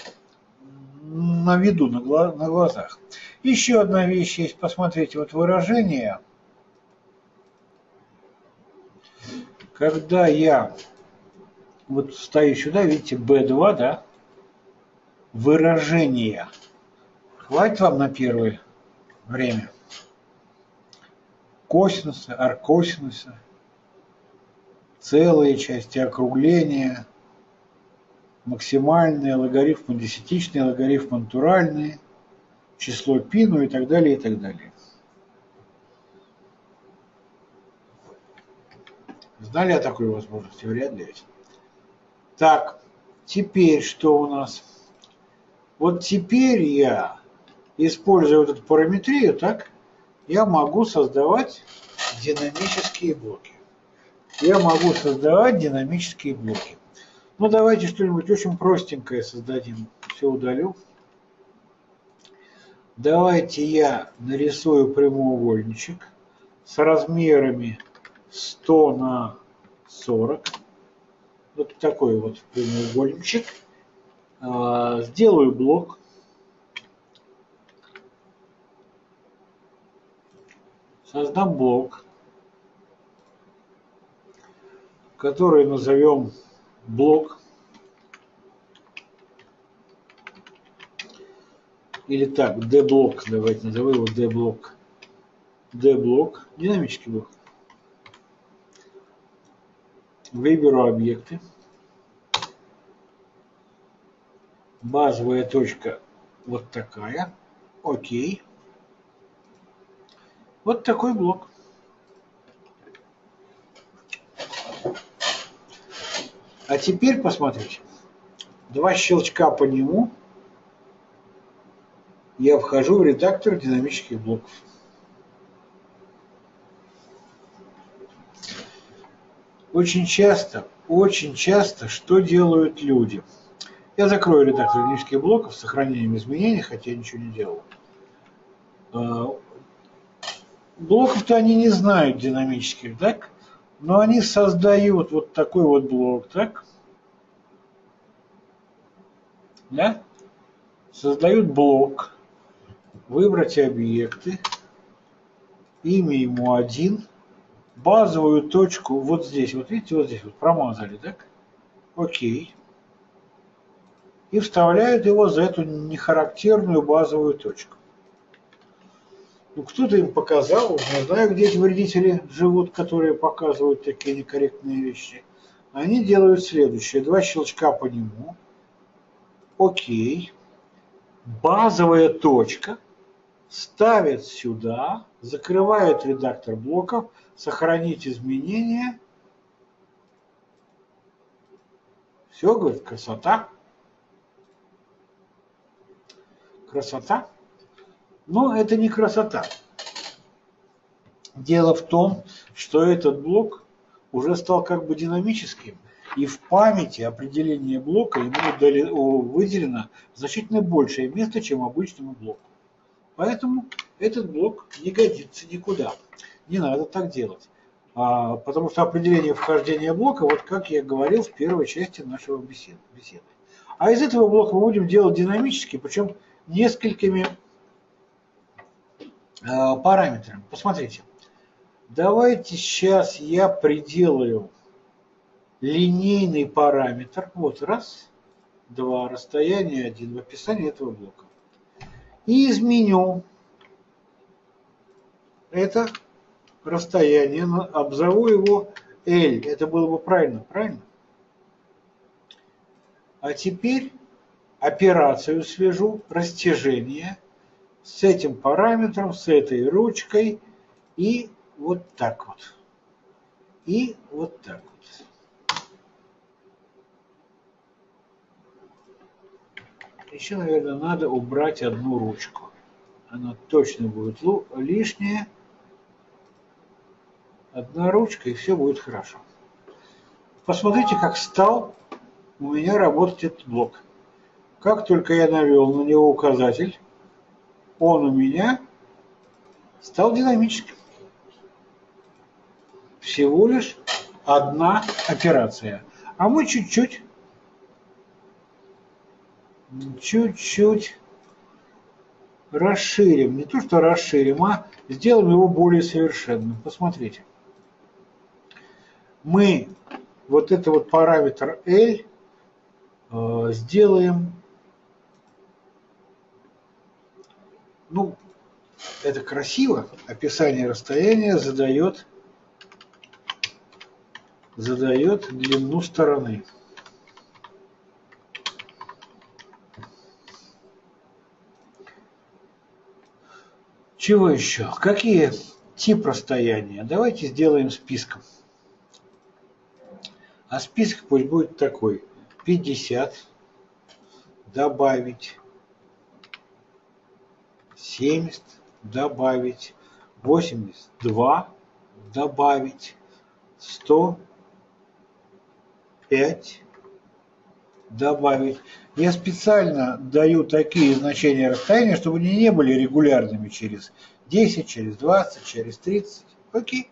S1: на виду, на глазах. Еще одна вещь есть, посмотрите, вот выражение, когда я вот встаю сюда, видите, бэ два, да, выражение. Хватит вам на первое время? Косинуса, аркосинуса, целые части, округления, максимальные, логарифмы десятичные, логарифмы натуральные, число π, ну и так далее, и так далее. Знали о такой возможности? Вряд ли. Так, теперь что у нас? Вот теперь я, используя вот эту параметрию, так, я могу создавать динамические блоки. Я могу создавать динамические блоки. Ну, давайте что-нибудь очень простенькое создадим. Все удалю. Давайте я нарисую прямоугольничек с размерами сто на сорок. Вот такой вот прямоугольничек. Сделаю блок. Создам блок, который назовем блок. Или так, D-блок, давайте назову его D-блок. D-блок, динамический блок. Выберу объекты. Базовая точка вот такая. Окей. Вот такой блок. А теперь посмотрите. Два щелчка по нему. Я вхожу в редактор динамических блоков. Очень часто, очень часто, что делают люди? Я закрою редактор динамических блоков с сохранением изменений, хотя я ничего не делал. Блоков-то они не знают динамических, так? Но они создают вот такой вот блок, так? Да? Создают блок. Выбрать объекты. Имя ему один. Базовую точку вот здесь, вот видите, вот здесь вот промазали, так? Окей. И вставляют его за эту нехарактерную базовую точку. Ну, кто-то им показал, не знаю, где эти вредители живут, которые показывают такие некорректные вещи. Они делают следующее. Два щелчка по нему. Окей. Базовая точка. Ставят сюда. Закрывают редактор блоков. Сохранить изменения. Все, говорит, красота. Красота. Но это не красота. Дело в том, что этот блок уже стал как бы динамическим, и в памяти определение блока ему выделено значительно большее место, чем обычному блоку. Поэтому этот блок не годится никуда. Не надо так делать. А, потому что определение вхождения блока, вот как я говорил в первой части нашего беседы. А из этого блока мы будем делать динамический, причем несколькими параметрами. Посмотрите. Давайте сейчас я приделаю линейный параметр. Вот раз, два, расстояние один в описании этого блока. И изменю это расстояние, обзову его L. Это было бы правильно, правильно? А теперь операцию свяжу, растяжение с этим параметром, с этой ручкой и вот так вот. И вот так вот. Еще, наверное, надо убрать одну ручку. Она точно будет лишняя. Одна ручка, и все будет хорошо. Посмотрите, как стал у меня работать этот блок. Как только я навел на него указатель, он у меня стал динамическим. Всего лишь одна операция. А мы чуть-чуть, чуть-чуть расширим. Не то, что расширим, а сделаем его более совершенным. Посмотрите. Мы вот это вот параметр L э, сделаем, ну, это красиво. Описание расстояния задает, задает длину стороны. Чего еще? Какие тип расстояния? Давайте сделаем списком. А список пусть будет такой. пятьдесят, добавить, семьдесят, добавить, восемьдесят два, добавить, сто пять, добавить. Я специально даю такие значения расстояния, чтобы они не были регулярными через десять, через двадцать, через тридцать. Окей.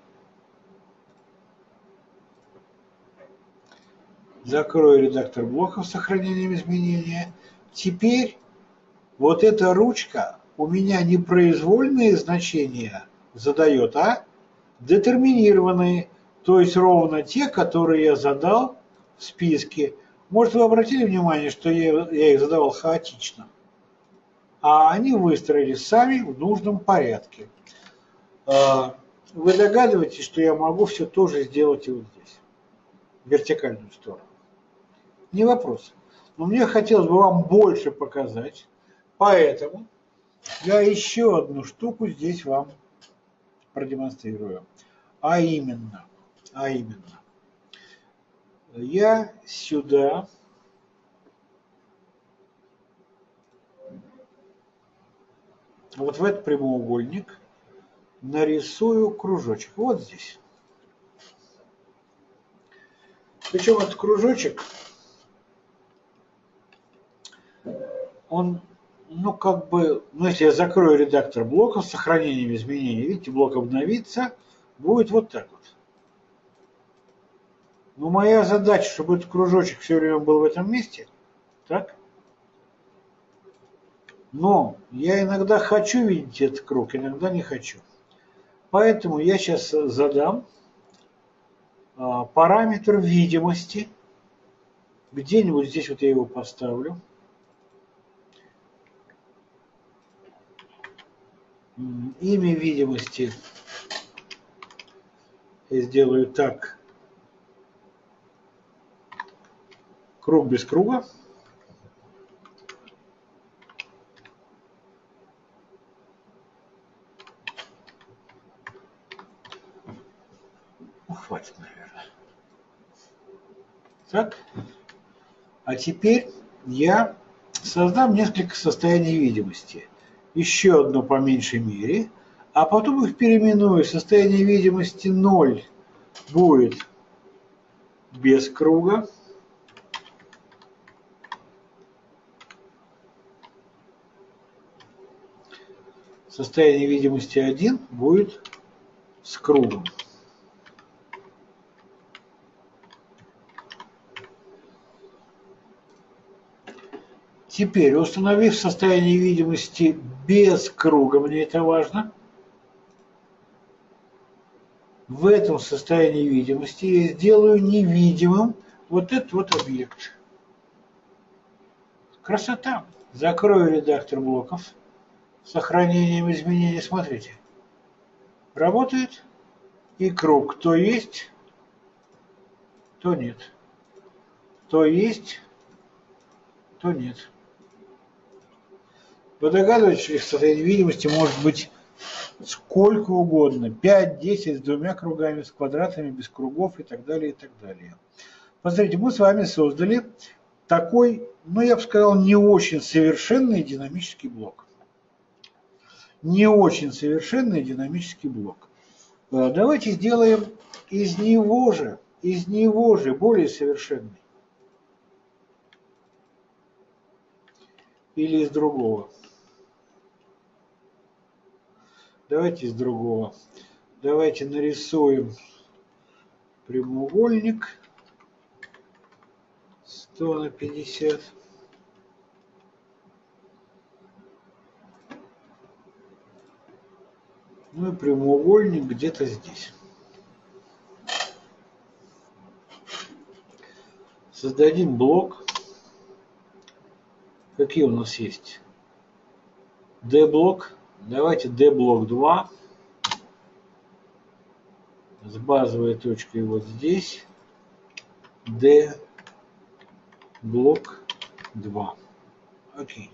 S1: Закрою редактор блоков с сохранением изменения. Теперь вот эта ручка у меня не произвольные значения задает, а детерминированные. То есть ровно те, которые я задал в списке. Может, вы обратили внимание, что я, я их задавал хаотично, а они выстроились сами в нужном порядке. Вы догадываетесь, что я могу все тоже сделать и вот здесь, в вертикальную сторону. Не вопрос. Но мне хотелось бы вам больше показать, поэтому я еще одну штуку здесь вам продемонстрирую. А именно, а именно, я сюда вот в этот прямоугольник нарисую кружочек. Вот здесь. Причем этот кружочек, он, ну как бы, ну если я закрою редактор блоков с сохранением изменений, видите, блок обновится, будет вот так вот. Но моя задача, чтобы этот кружочек все время был в этом месте, так? Но я иногда хочу видеть этот круг, иногда не хочу. Поэтому я сейчас задам а, параметр видимости. Где-нибудь здесь вот я его поставлю. Имя видимости я сделаю так. Круг без круга. Ну, хватит, наверное. Так. А теперь я создам несколько состояний видимости. Еще одно по меньшей мере. А потом их переименую. Состояние видимости ноль будет без круга. Состояние видимости один будет с кругом. Теперь, установив состояние видимости без круга, мне это важно, в этом состоянии видимости я сделаю невидимым вот этот вот объект. Красота. Закрою редактор блоков с сохранением изменений. Смотрите. Работает. И круг то есть, то нет. То есть, то нет. Вы догадываетесь, что состояние видимости может быть сколько угодно. пять, десять, с двумя кругами, с квадратами, без кругов и так далее, и так далее. Посмотрите, мы с вами создали такой, ну я бы сказал, не очень совершенный динамический блок. Не очень совершенный динамический блок. Давайте сделаем из него же, из него же более совершенный. Или из другого. Давайте из другого. Давайте нарисуем прямоугольник сто на пятьдесят. Ну и прямоугольник где-то здесь. Создадим блок. Какие у нас есть? D-блок. Давайте D-блок два. С базовой точкой вот здесь. D-блок два. Окей.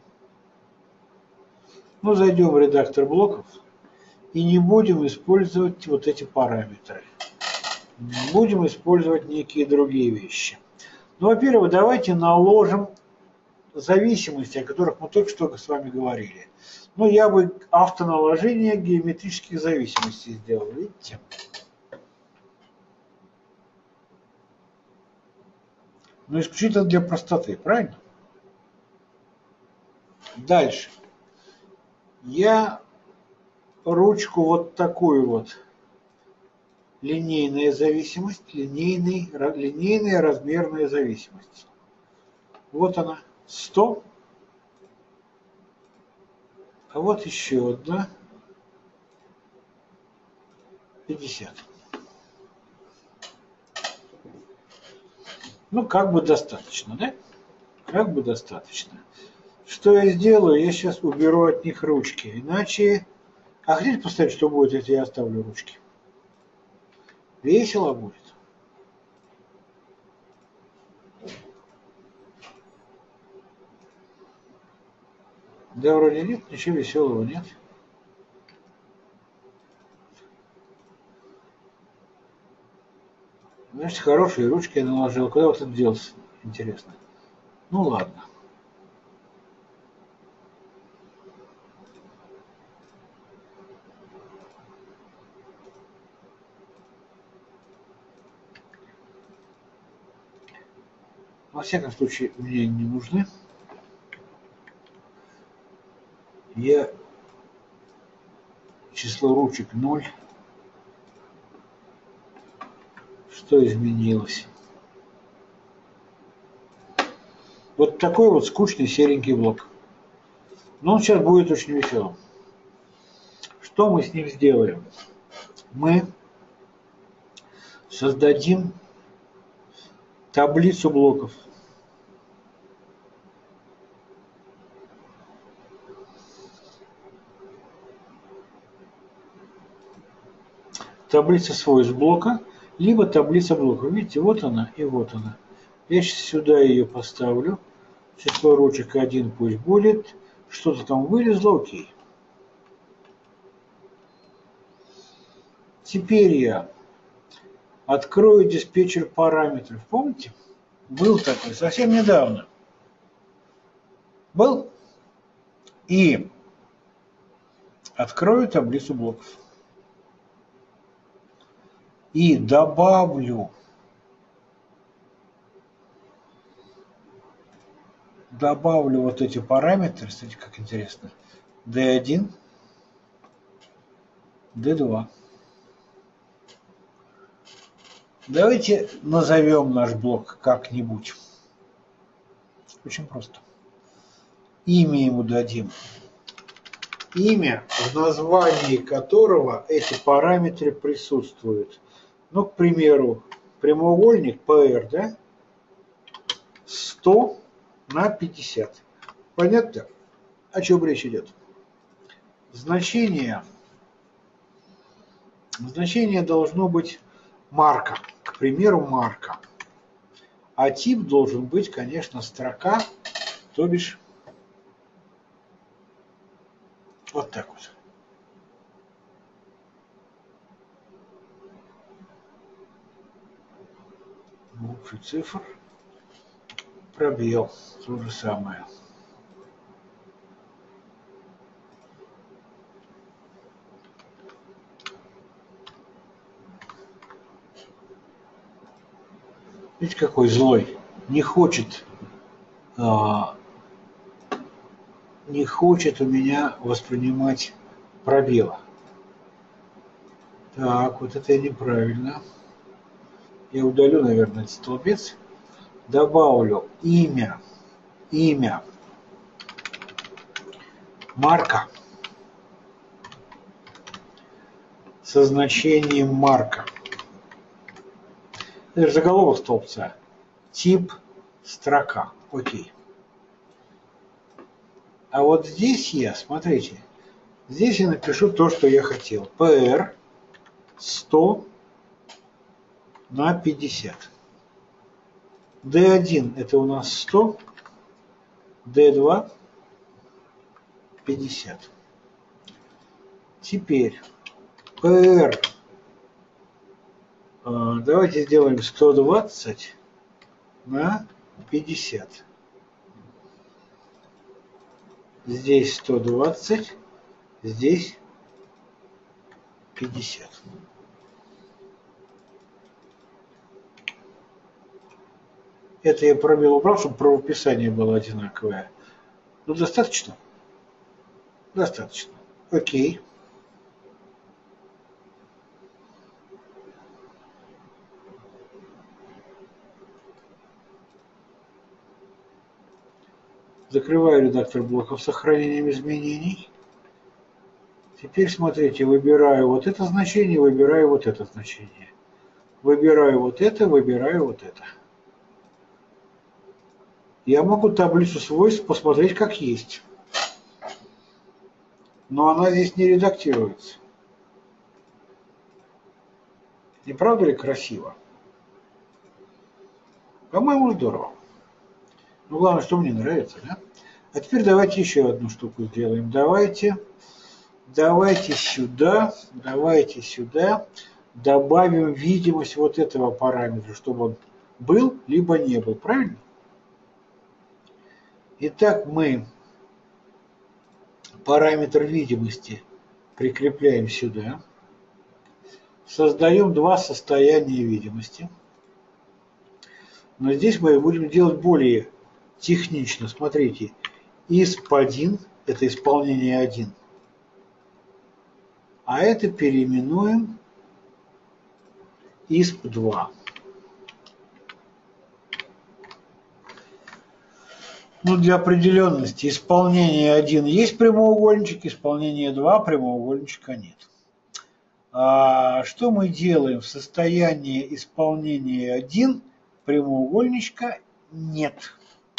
S1: Ну, зайдем в редактор блоков. И не будем использовать вот эти параметры. Будем использовать некие другие вещи. Ну, во-первых, давайте наложим зависимости, о которых мы только что с вами говорили. Ну, я бы автоналожение геометрических зависимостей сделал, видите? Но исключительно для простоты, правильно? Дальше. Я ручку вот такую вот, линейная зависимость, линейный, линейная размерная зависимость. Вот она, сто. А вот еще одна, пятьдесят. Ну, как бы достаточно, да? Как бы достаточно. Что я сделаю? Я сейчас уберу от них ручки. Иначе... А хотите поставить, что будет, если я оставлю ручки? Весело будет. Да, вроде нет, ничего веселого нет. Значит, хорошие ручки я наложил. Куда вот это делся? Интересно. Ну ладно. Во всяком случае, мне не нужны. Я число ручек ноль. Что изменилось? Вот такой вот скучный серенький блок. Но он сейчас будет очень веселым. Что мы с ним сделаем? Мы создадим таблицу блоков. Таблица свойств блока, либо таблица блоков. Видите, вот она и вот она. Я сейчас сюда ее поставлю. Число ручек один пусть будет. Что-то там вылезло, окей. Теперь я открою диспетчер параметров. Помните? Был такой совсем недавно. Был? И открою таблицу блоков. И добавлю добавлю вот эти параметры, смотрите, как интересно. ди один, ди два. Давайте назовем наш блок как-нибудь. Очень просто. Имя ему дадим. Имя, в названии которого эти параметры присутствуют. Ну, к примеру, прямоугольник пэ эр, да? сто на пятьдесят. Понятно, о чем речь идет? Значение, значение должно быть марка. К примеру, марка. А тип должен быть, конечно, строка, то бишь вот так вот. Буквы цифр. Пробел. То же самое. Видите, какой злой. Не хочет, а, не хочет у меня воспринимать пробела. Так, вот это я неправильно. Я удалю, наверное, этот столбец. Добавлю имя, имя, марка со значением марка. Это же заголовок столбца. Тип строка. Окей. А вот здесь я, смотрите, здесь я напишу то, что я хотел. пэ эр сто на пятьдесят. дэ один это у нас сто, дэ два пятьдесят. Теперь пэ эр давайте сделаем сто двадцать на пятьдесят. Здесь сто двадцать, здесь пятьдесят. Это я пробел убрал, чтобы правописание было одинаковое. Ну, достаточно? Достаточно. Окей. Закрываю редактор блоков с сохранением изменений. Теперь смотрите, выбираю вот это значение, выбираю вот это значение. Выбираю вот это, выбираю вот это. Я могу таблицу свойств посмотреть как есть. Но она здесь не редактируется. Не правда ли красиво? По-моему, здорово. Ну, главное, что мне нравится, да? А теперь давайте еще одну штуку сделаем. Давайте, давайте сюда, давайте сюда добавим видимость вот этого параметра, чтобы он был, либо не был. Правильно? Итак, мы параметр видимости прикрепляем сюда. Создаем два состояния видимости. Но здесь мы будем делать более технично. Смотрите, исп один – это исполнение один. А это переименуем исп два. Ну, для определенности исполнение один есть прямоугольничек, исполнение два прямоугольничка нет. А что мы делаем в состоянии исполнения один прямоугольничка нет?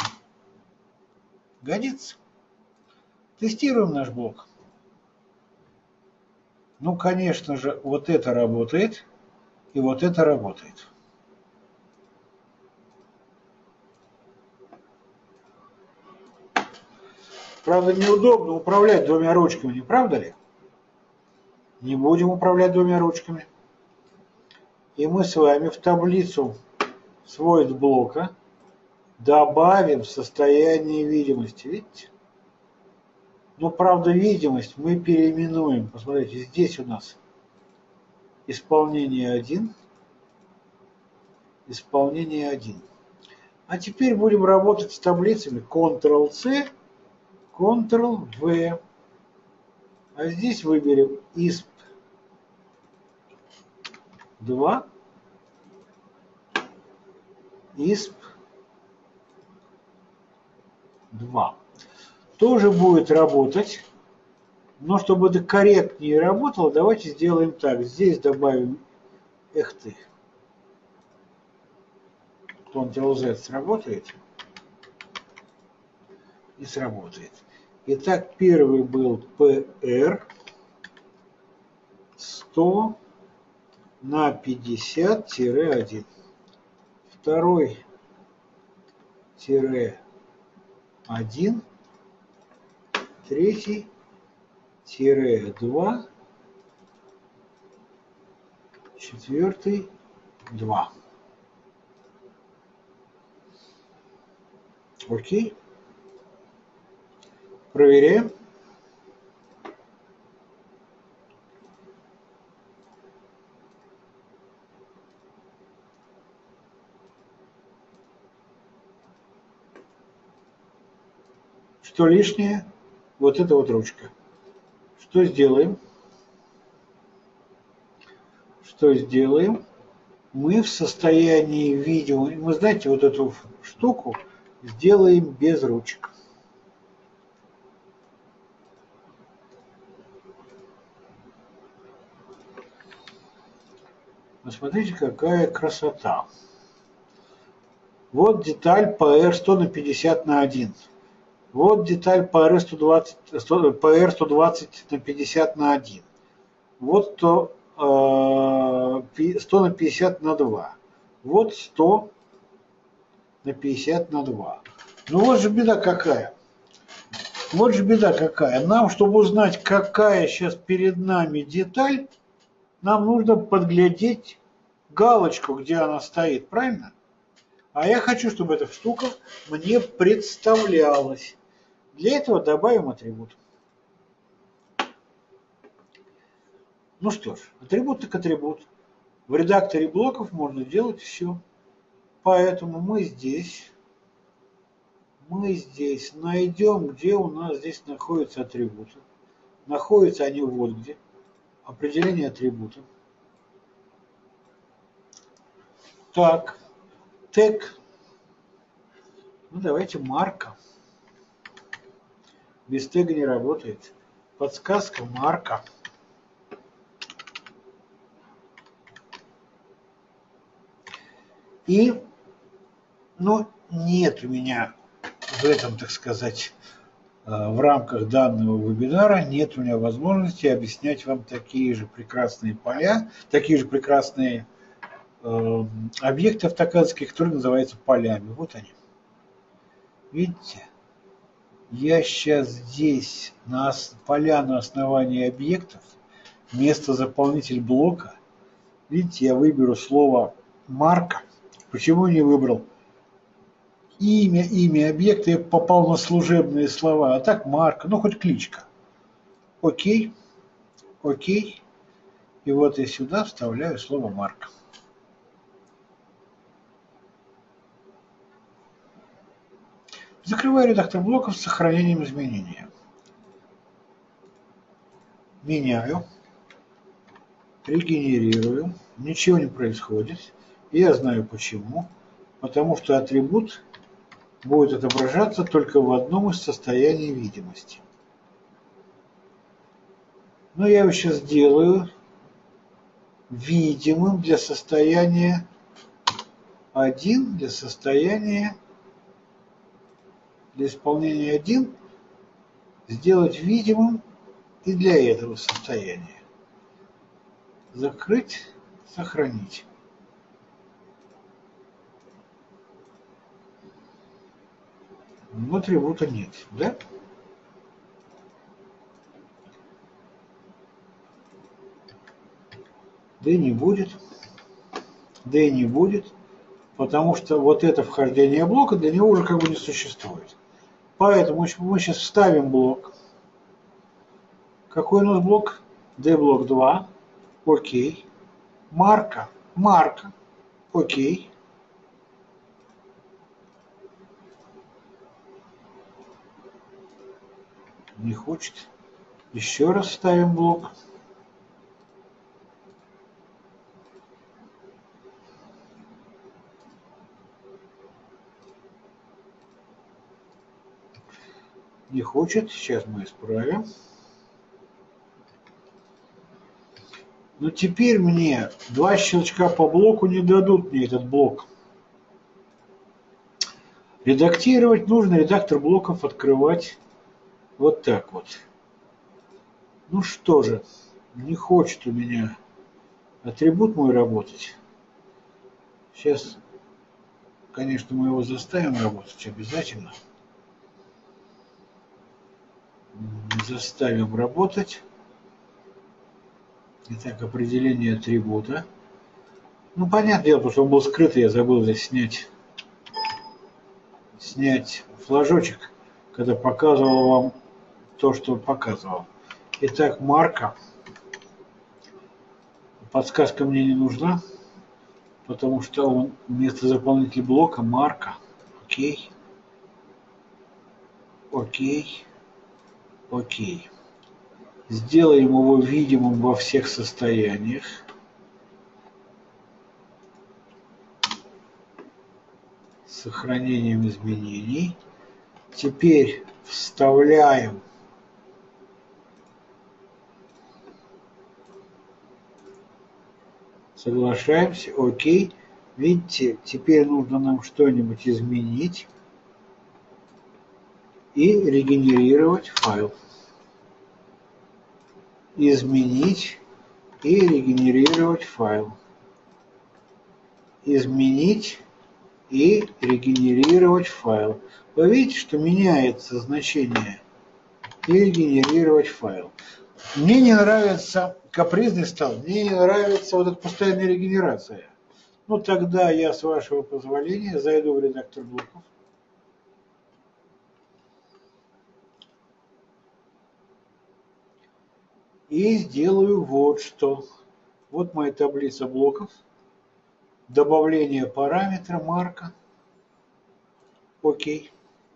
S1: Годится? Тестируем наш блок. Ну, конечно же, вот это работает, и вот это работает. Правда, неудобно управлять двумя ручками, не правда ли? Не будем управлять двумя ручками. И мы с вами в таблицу свойств блока добавим состояние видимости. Видите? Но, правда, видимость мы переименуем. Посмотрите, здесь у нас исполнение один, исполнение один. А теперь будем работать с таблицами контрол-C, контрол-V. А здесь выберем исп два, исп два. Тоже будет работать, но чтобы это корректнее работало, давайте сделаем так. Здесь добавим, эх ты, контрол-Z сработает и сработает. Итак, первый был пэ эр сто на пятьдесят один. Второй тире один. Третий тире два. Четвертый два. Окей. Проверяем. Что лишнее? Вот эта вот ручка. Что сделаем? Что сделаем? Мы в состоянии видео, мы, знаете, вот эту штуку сделаем без ручек. Посмотрите, какая красота. Вот деталь пэ эр сто на пятьдесят на один. Вот деталь пэ эр сто двадцать, пэ эр сто двадцать на пятьдесят на один. Вот то сто на пятьдесят на два. Вот сто на пятьдесят на два. Ну вот же беда какая. Вот же беда какая. Нам, чтобы узнать, какая сейчас перед нами деталь, нам нужно подглядеть галочку, где она стоит, правильно? А я хочу, чтобы эта штука мне представлялась. Для этого добавим атрибут. Ну что ж, атрибут так атрибут. В редакторе блоков можно делать все. Поэтому мы здесь, мы здесь найдем, где у нас здесь находятся атрибуты. Находятся они вот где. Определение атрибута. Так, тег. Ну давайте марка. Без тега не работает. Подсказка марка. И, ну, нет у меня в этом, так сказать, в рамках данного вебинара, нет у меня возможности объяснять вам такие же прекрасные поля, такие же прекрасные э, объекты автокадские, которые называются полями. Вот они. Видите? Я сейчас здесь на поля на основании объектов, вместо заполнитель блока, видите, я выберу слово марка. Почему не выбрал имя, имя объекта, я попал на служебные слова, а так марка, ну хоть кличка. Окей, окей. И вот я сюда вставляю слово марка. Закрываю редактор блоков с сохранением изменения. Меняю. Регенерирую. Ничего не происходит. Я знаю почему. Потому что атрибут будет отображаться только в одном из состояний видимости. Но я его сейчас сделаю видимым для состояния один, для состояния, для исполнения один, сделать видимым и для этого состояния. Закрыть, сохранить. Но атрибута нет, да? Да и не будет. Да и не будет. Потому что вот это вхождение блока для него уже как бы не существует. Поэтому мы сейчас вставим блок. Какой у нас блок? D-блок два. Окей. Марка. Марка. Окей. Не хочет. Еще раз ставим блок. Не хочет. Сейчас мы исправим. Но теперь мне два щелчка по блоку не дадут мне этот блок. Редактировать нужно, редактор блоков открывать вот так вот. Ну что же, не хочет у меня атрибут мой работать. Сейчас, конечно, мы его заставим работать обязательно. Заставим работать. Итак, определение атрибута. Ну, понятное дело, потому что он был скрытый, я забыл здесь снять, снять флажочек, когда показывал вам то, что показывал. Итак, марка. Подсказка мне не нужна, потому что он вместо заполнителя блока марка. Окей. Окей. Окей. Сделаем его видимым во всех состояниях. С сохранением изменений. Теперь вставляем соглашаемся, окей. Видите, теперь нужно нам что-нибудь изменить и регенерировать файл. Изменить и регенерировать файл. Изменить и регенерировать файл. Вы видите, что меняется значение и регенерировать файл. Мне не нравится, капризный стал, мне не нравится вот эта постоянная регенерация. Ну тогда я, с вашего позволения, зайду в редактор блоков. И сделаю вот что. Вот моя таблица блоков. Добавление параметра, марка. Окей.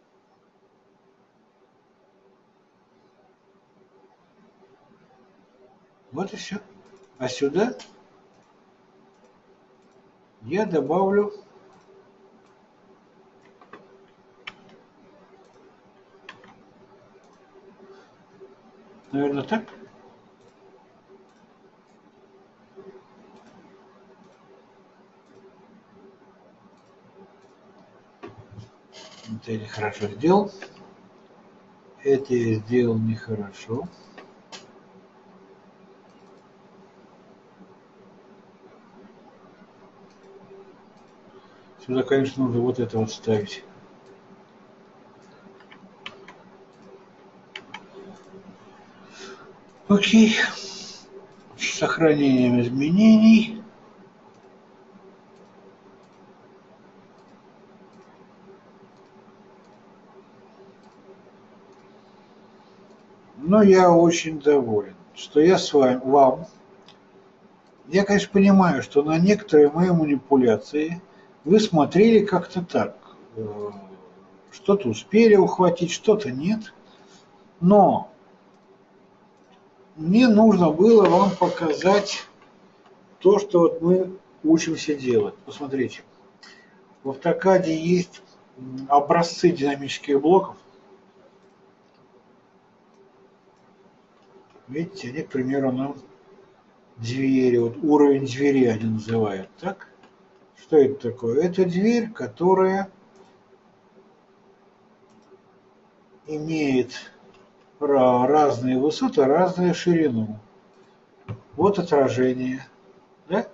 S1: Вот и все. А сюда я добавлю наверное так. Это я нехорошо сделал. Это я сделал нехорошо. Сюда, конечно, нужно вот это вот ставить. Окей. С сохранением изменений. Но я очень доволен, что я с вами, вам, я, конечно, понимаю, что на некоторые мои манипуляции вы смотрели как-то так, что-то успели ухватить, что-то нет, но мне нужно было вам показать то, что вот мы учимся делать. Посмотрите, в автокаде есть образцы динамических блоков. Видите, они, к примеру, нам двери, вот уровень двери они называют, так? Что это такое? Это дверь, которая имеет разные высоты, разную ширину. Вот отражение, да?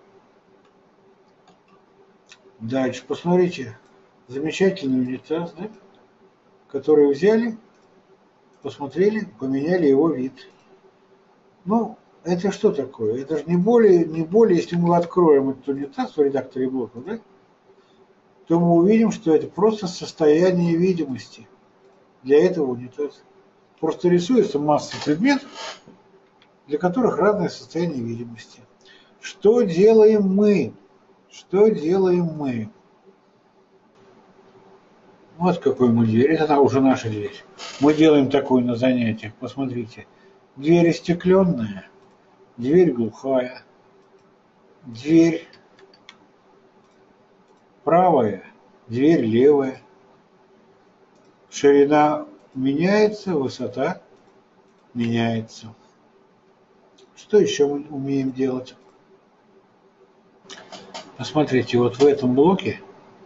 S1: Дальше, посмотрите, замечательный унитаз, да? Который взяли, посмотрели, поменяли его вид. Ну, это что такое? Это же не более, не более, если мы откроем этот унитаз в редакторе блоков, да, то мы увидим, что это просто состояние видимости для этого унитаза. Просто рисуется масса предметов, для которых разное состояние видимости. Что делаем мы? Что делаем мы? Вот какой мы дверь. Это уже наша дверь. Мы делаем такую на занятиях. Посмотрите. Дверь остекленная. Дверь глухая. Дверь правая. Дверь левая. Ширина меняется, высота меняется. Что еще мы умеем делать? Посмотрите, вот в этом блоке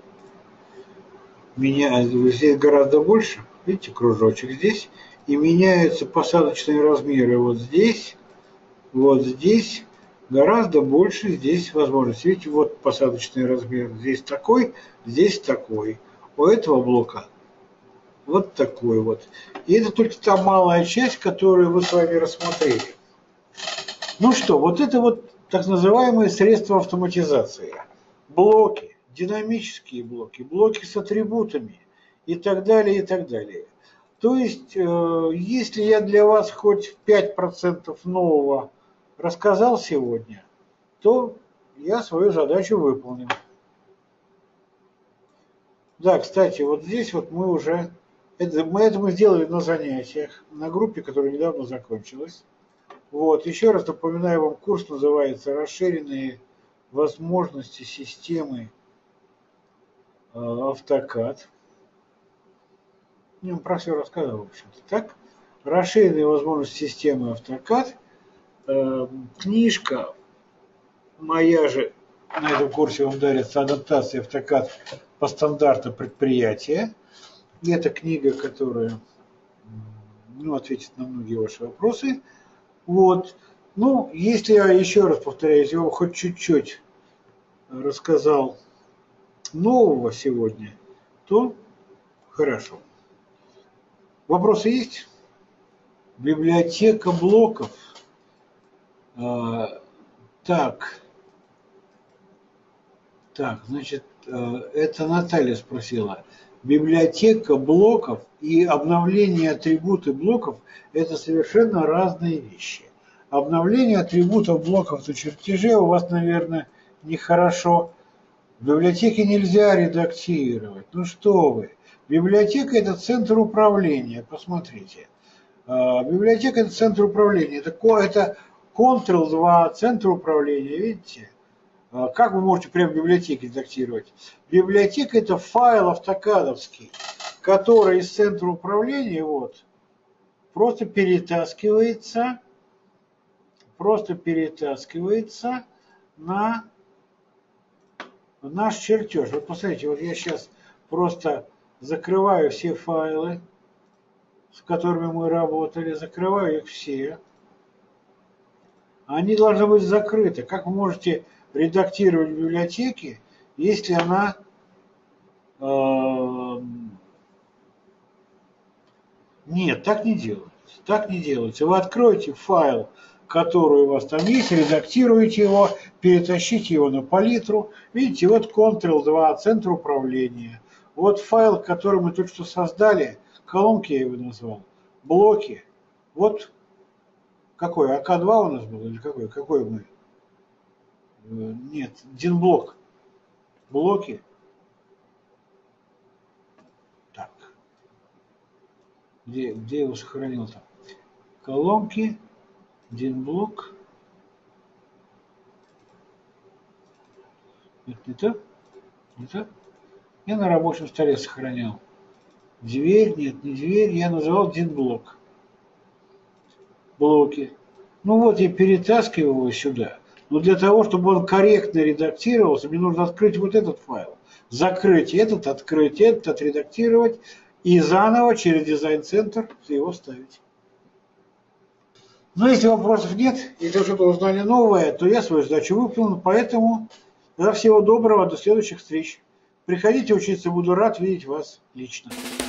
S1: меня здесь гораздо больше. Видите, кружочек здесь. И меняются посадочные размеры вот здесь, вот здесь. Гораздо больше здесь возможностей. Видите, вот посадочный размер. Здесь такой, здесь такой. У этого блока вот такой вот. И это только та малая часть, которую вы с вами рассмотрели. Ну что, вот это вот так называемые средства автоматизации. Блоки, динамические блоки, блоки с атрибутами и так далее, и так далее. То есть, э, если я для вас хоть пять процентов нового рассказал сегодня, то я свою задачу выполнил. Да, кстати, вот здесь вот мы уже Это мы, это мы сделали на занятиях, на группе, которая недавно закончилась. Вот. Еще раз напоминаю вам, курс называется «Расширенные возможности системы э, автокад». Я вам про все рассказал, в общем-то. Так, расширенные возможности системы автокад. Э, книжка моя же на этом курсе вам дарится «Адаптация автокад по стандарту предприятия». И это книга, которая ну, ответит на многие ваши вопросы. Вот. Ну, если я еще раз повторяюсь, я вам хоть чуть-чуть рассказал нового сегодня, то хорошо. Вопросы есть? Библиотека блоков. А, так. Так, значит, это Наталья спросила. Библиотека блоков и обновление атрибуты блоков – это совершенно разные вещи. Обновление атрибутов блоков на чертеже у вас, наверное, нехорошо. В библиотеке нельзя редактировать. Ну что вы. Библиотека – это центр управления. Посмотрите. Библиотека – это центр управления. Это контрол два, центр управления. Видите? Как вы можете прямо в библиотеке редактировать? Библиотека – это файл автокадовский, который из центра управления вот, просто перетаскивается, просто перетаскивается на наш чертеж. Вот посмотрите, вот я сейчас просто закрываю все файлы, с которыми мы работали, закрываю их все. Они должны быть закрыты. Как вы можете редактировать в библиотеке, если она э, нет, так не делается. Так не делается. Вы откроете файл, который у вас там есть, редактируете его, перетащите его на палитру. Видите, вот контрол два, центр управления. Вот файл, который мы только что создали, колонки я его назвал, блоки. Вот какой, а ка два у нас был или какой? Какой мы? Нет, один блок. Блоки. Так. Где, где я его сохранил-то? Колонки. Один блок. Это не то? Не то? Я на рабочем столе сохранял. Дверь, нет, не дверь. Я называл один блок. Блоки. Ну вот я перетаскиваю его сюда. Но для того, чтобы он корректно редактировался, мне нужно открыть вот этот файл. Закрыть этот, открыть этот, отредактировать и заново через дизайн-центр его ставить. Но если вопросов нет, если вы что-то узнали новое, то я свою задачу выполнил. Поэтому всего доброго, до следующих встреч. Приходите учиться, буду рад видеть вас лично.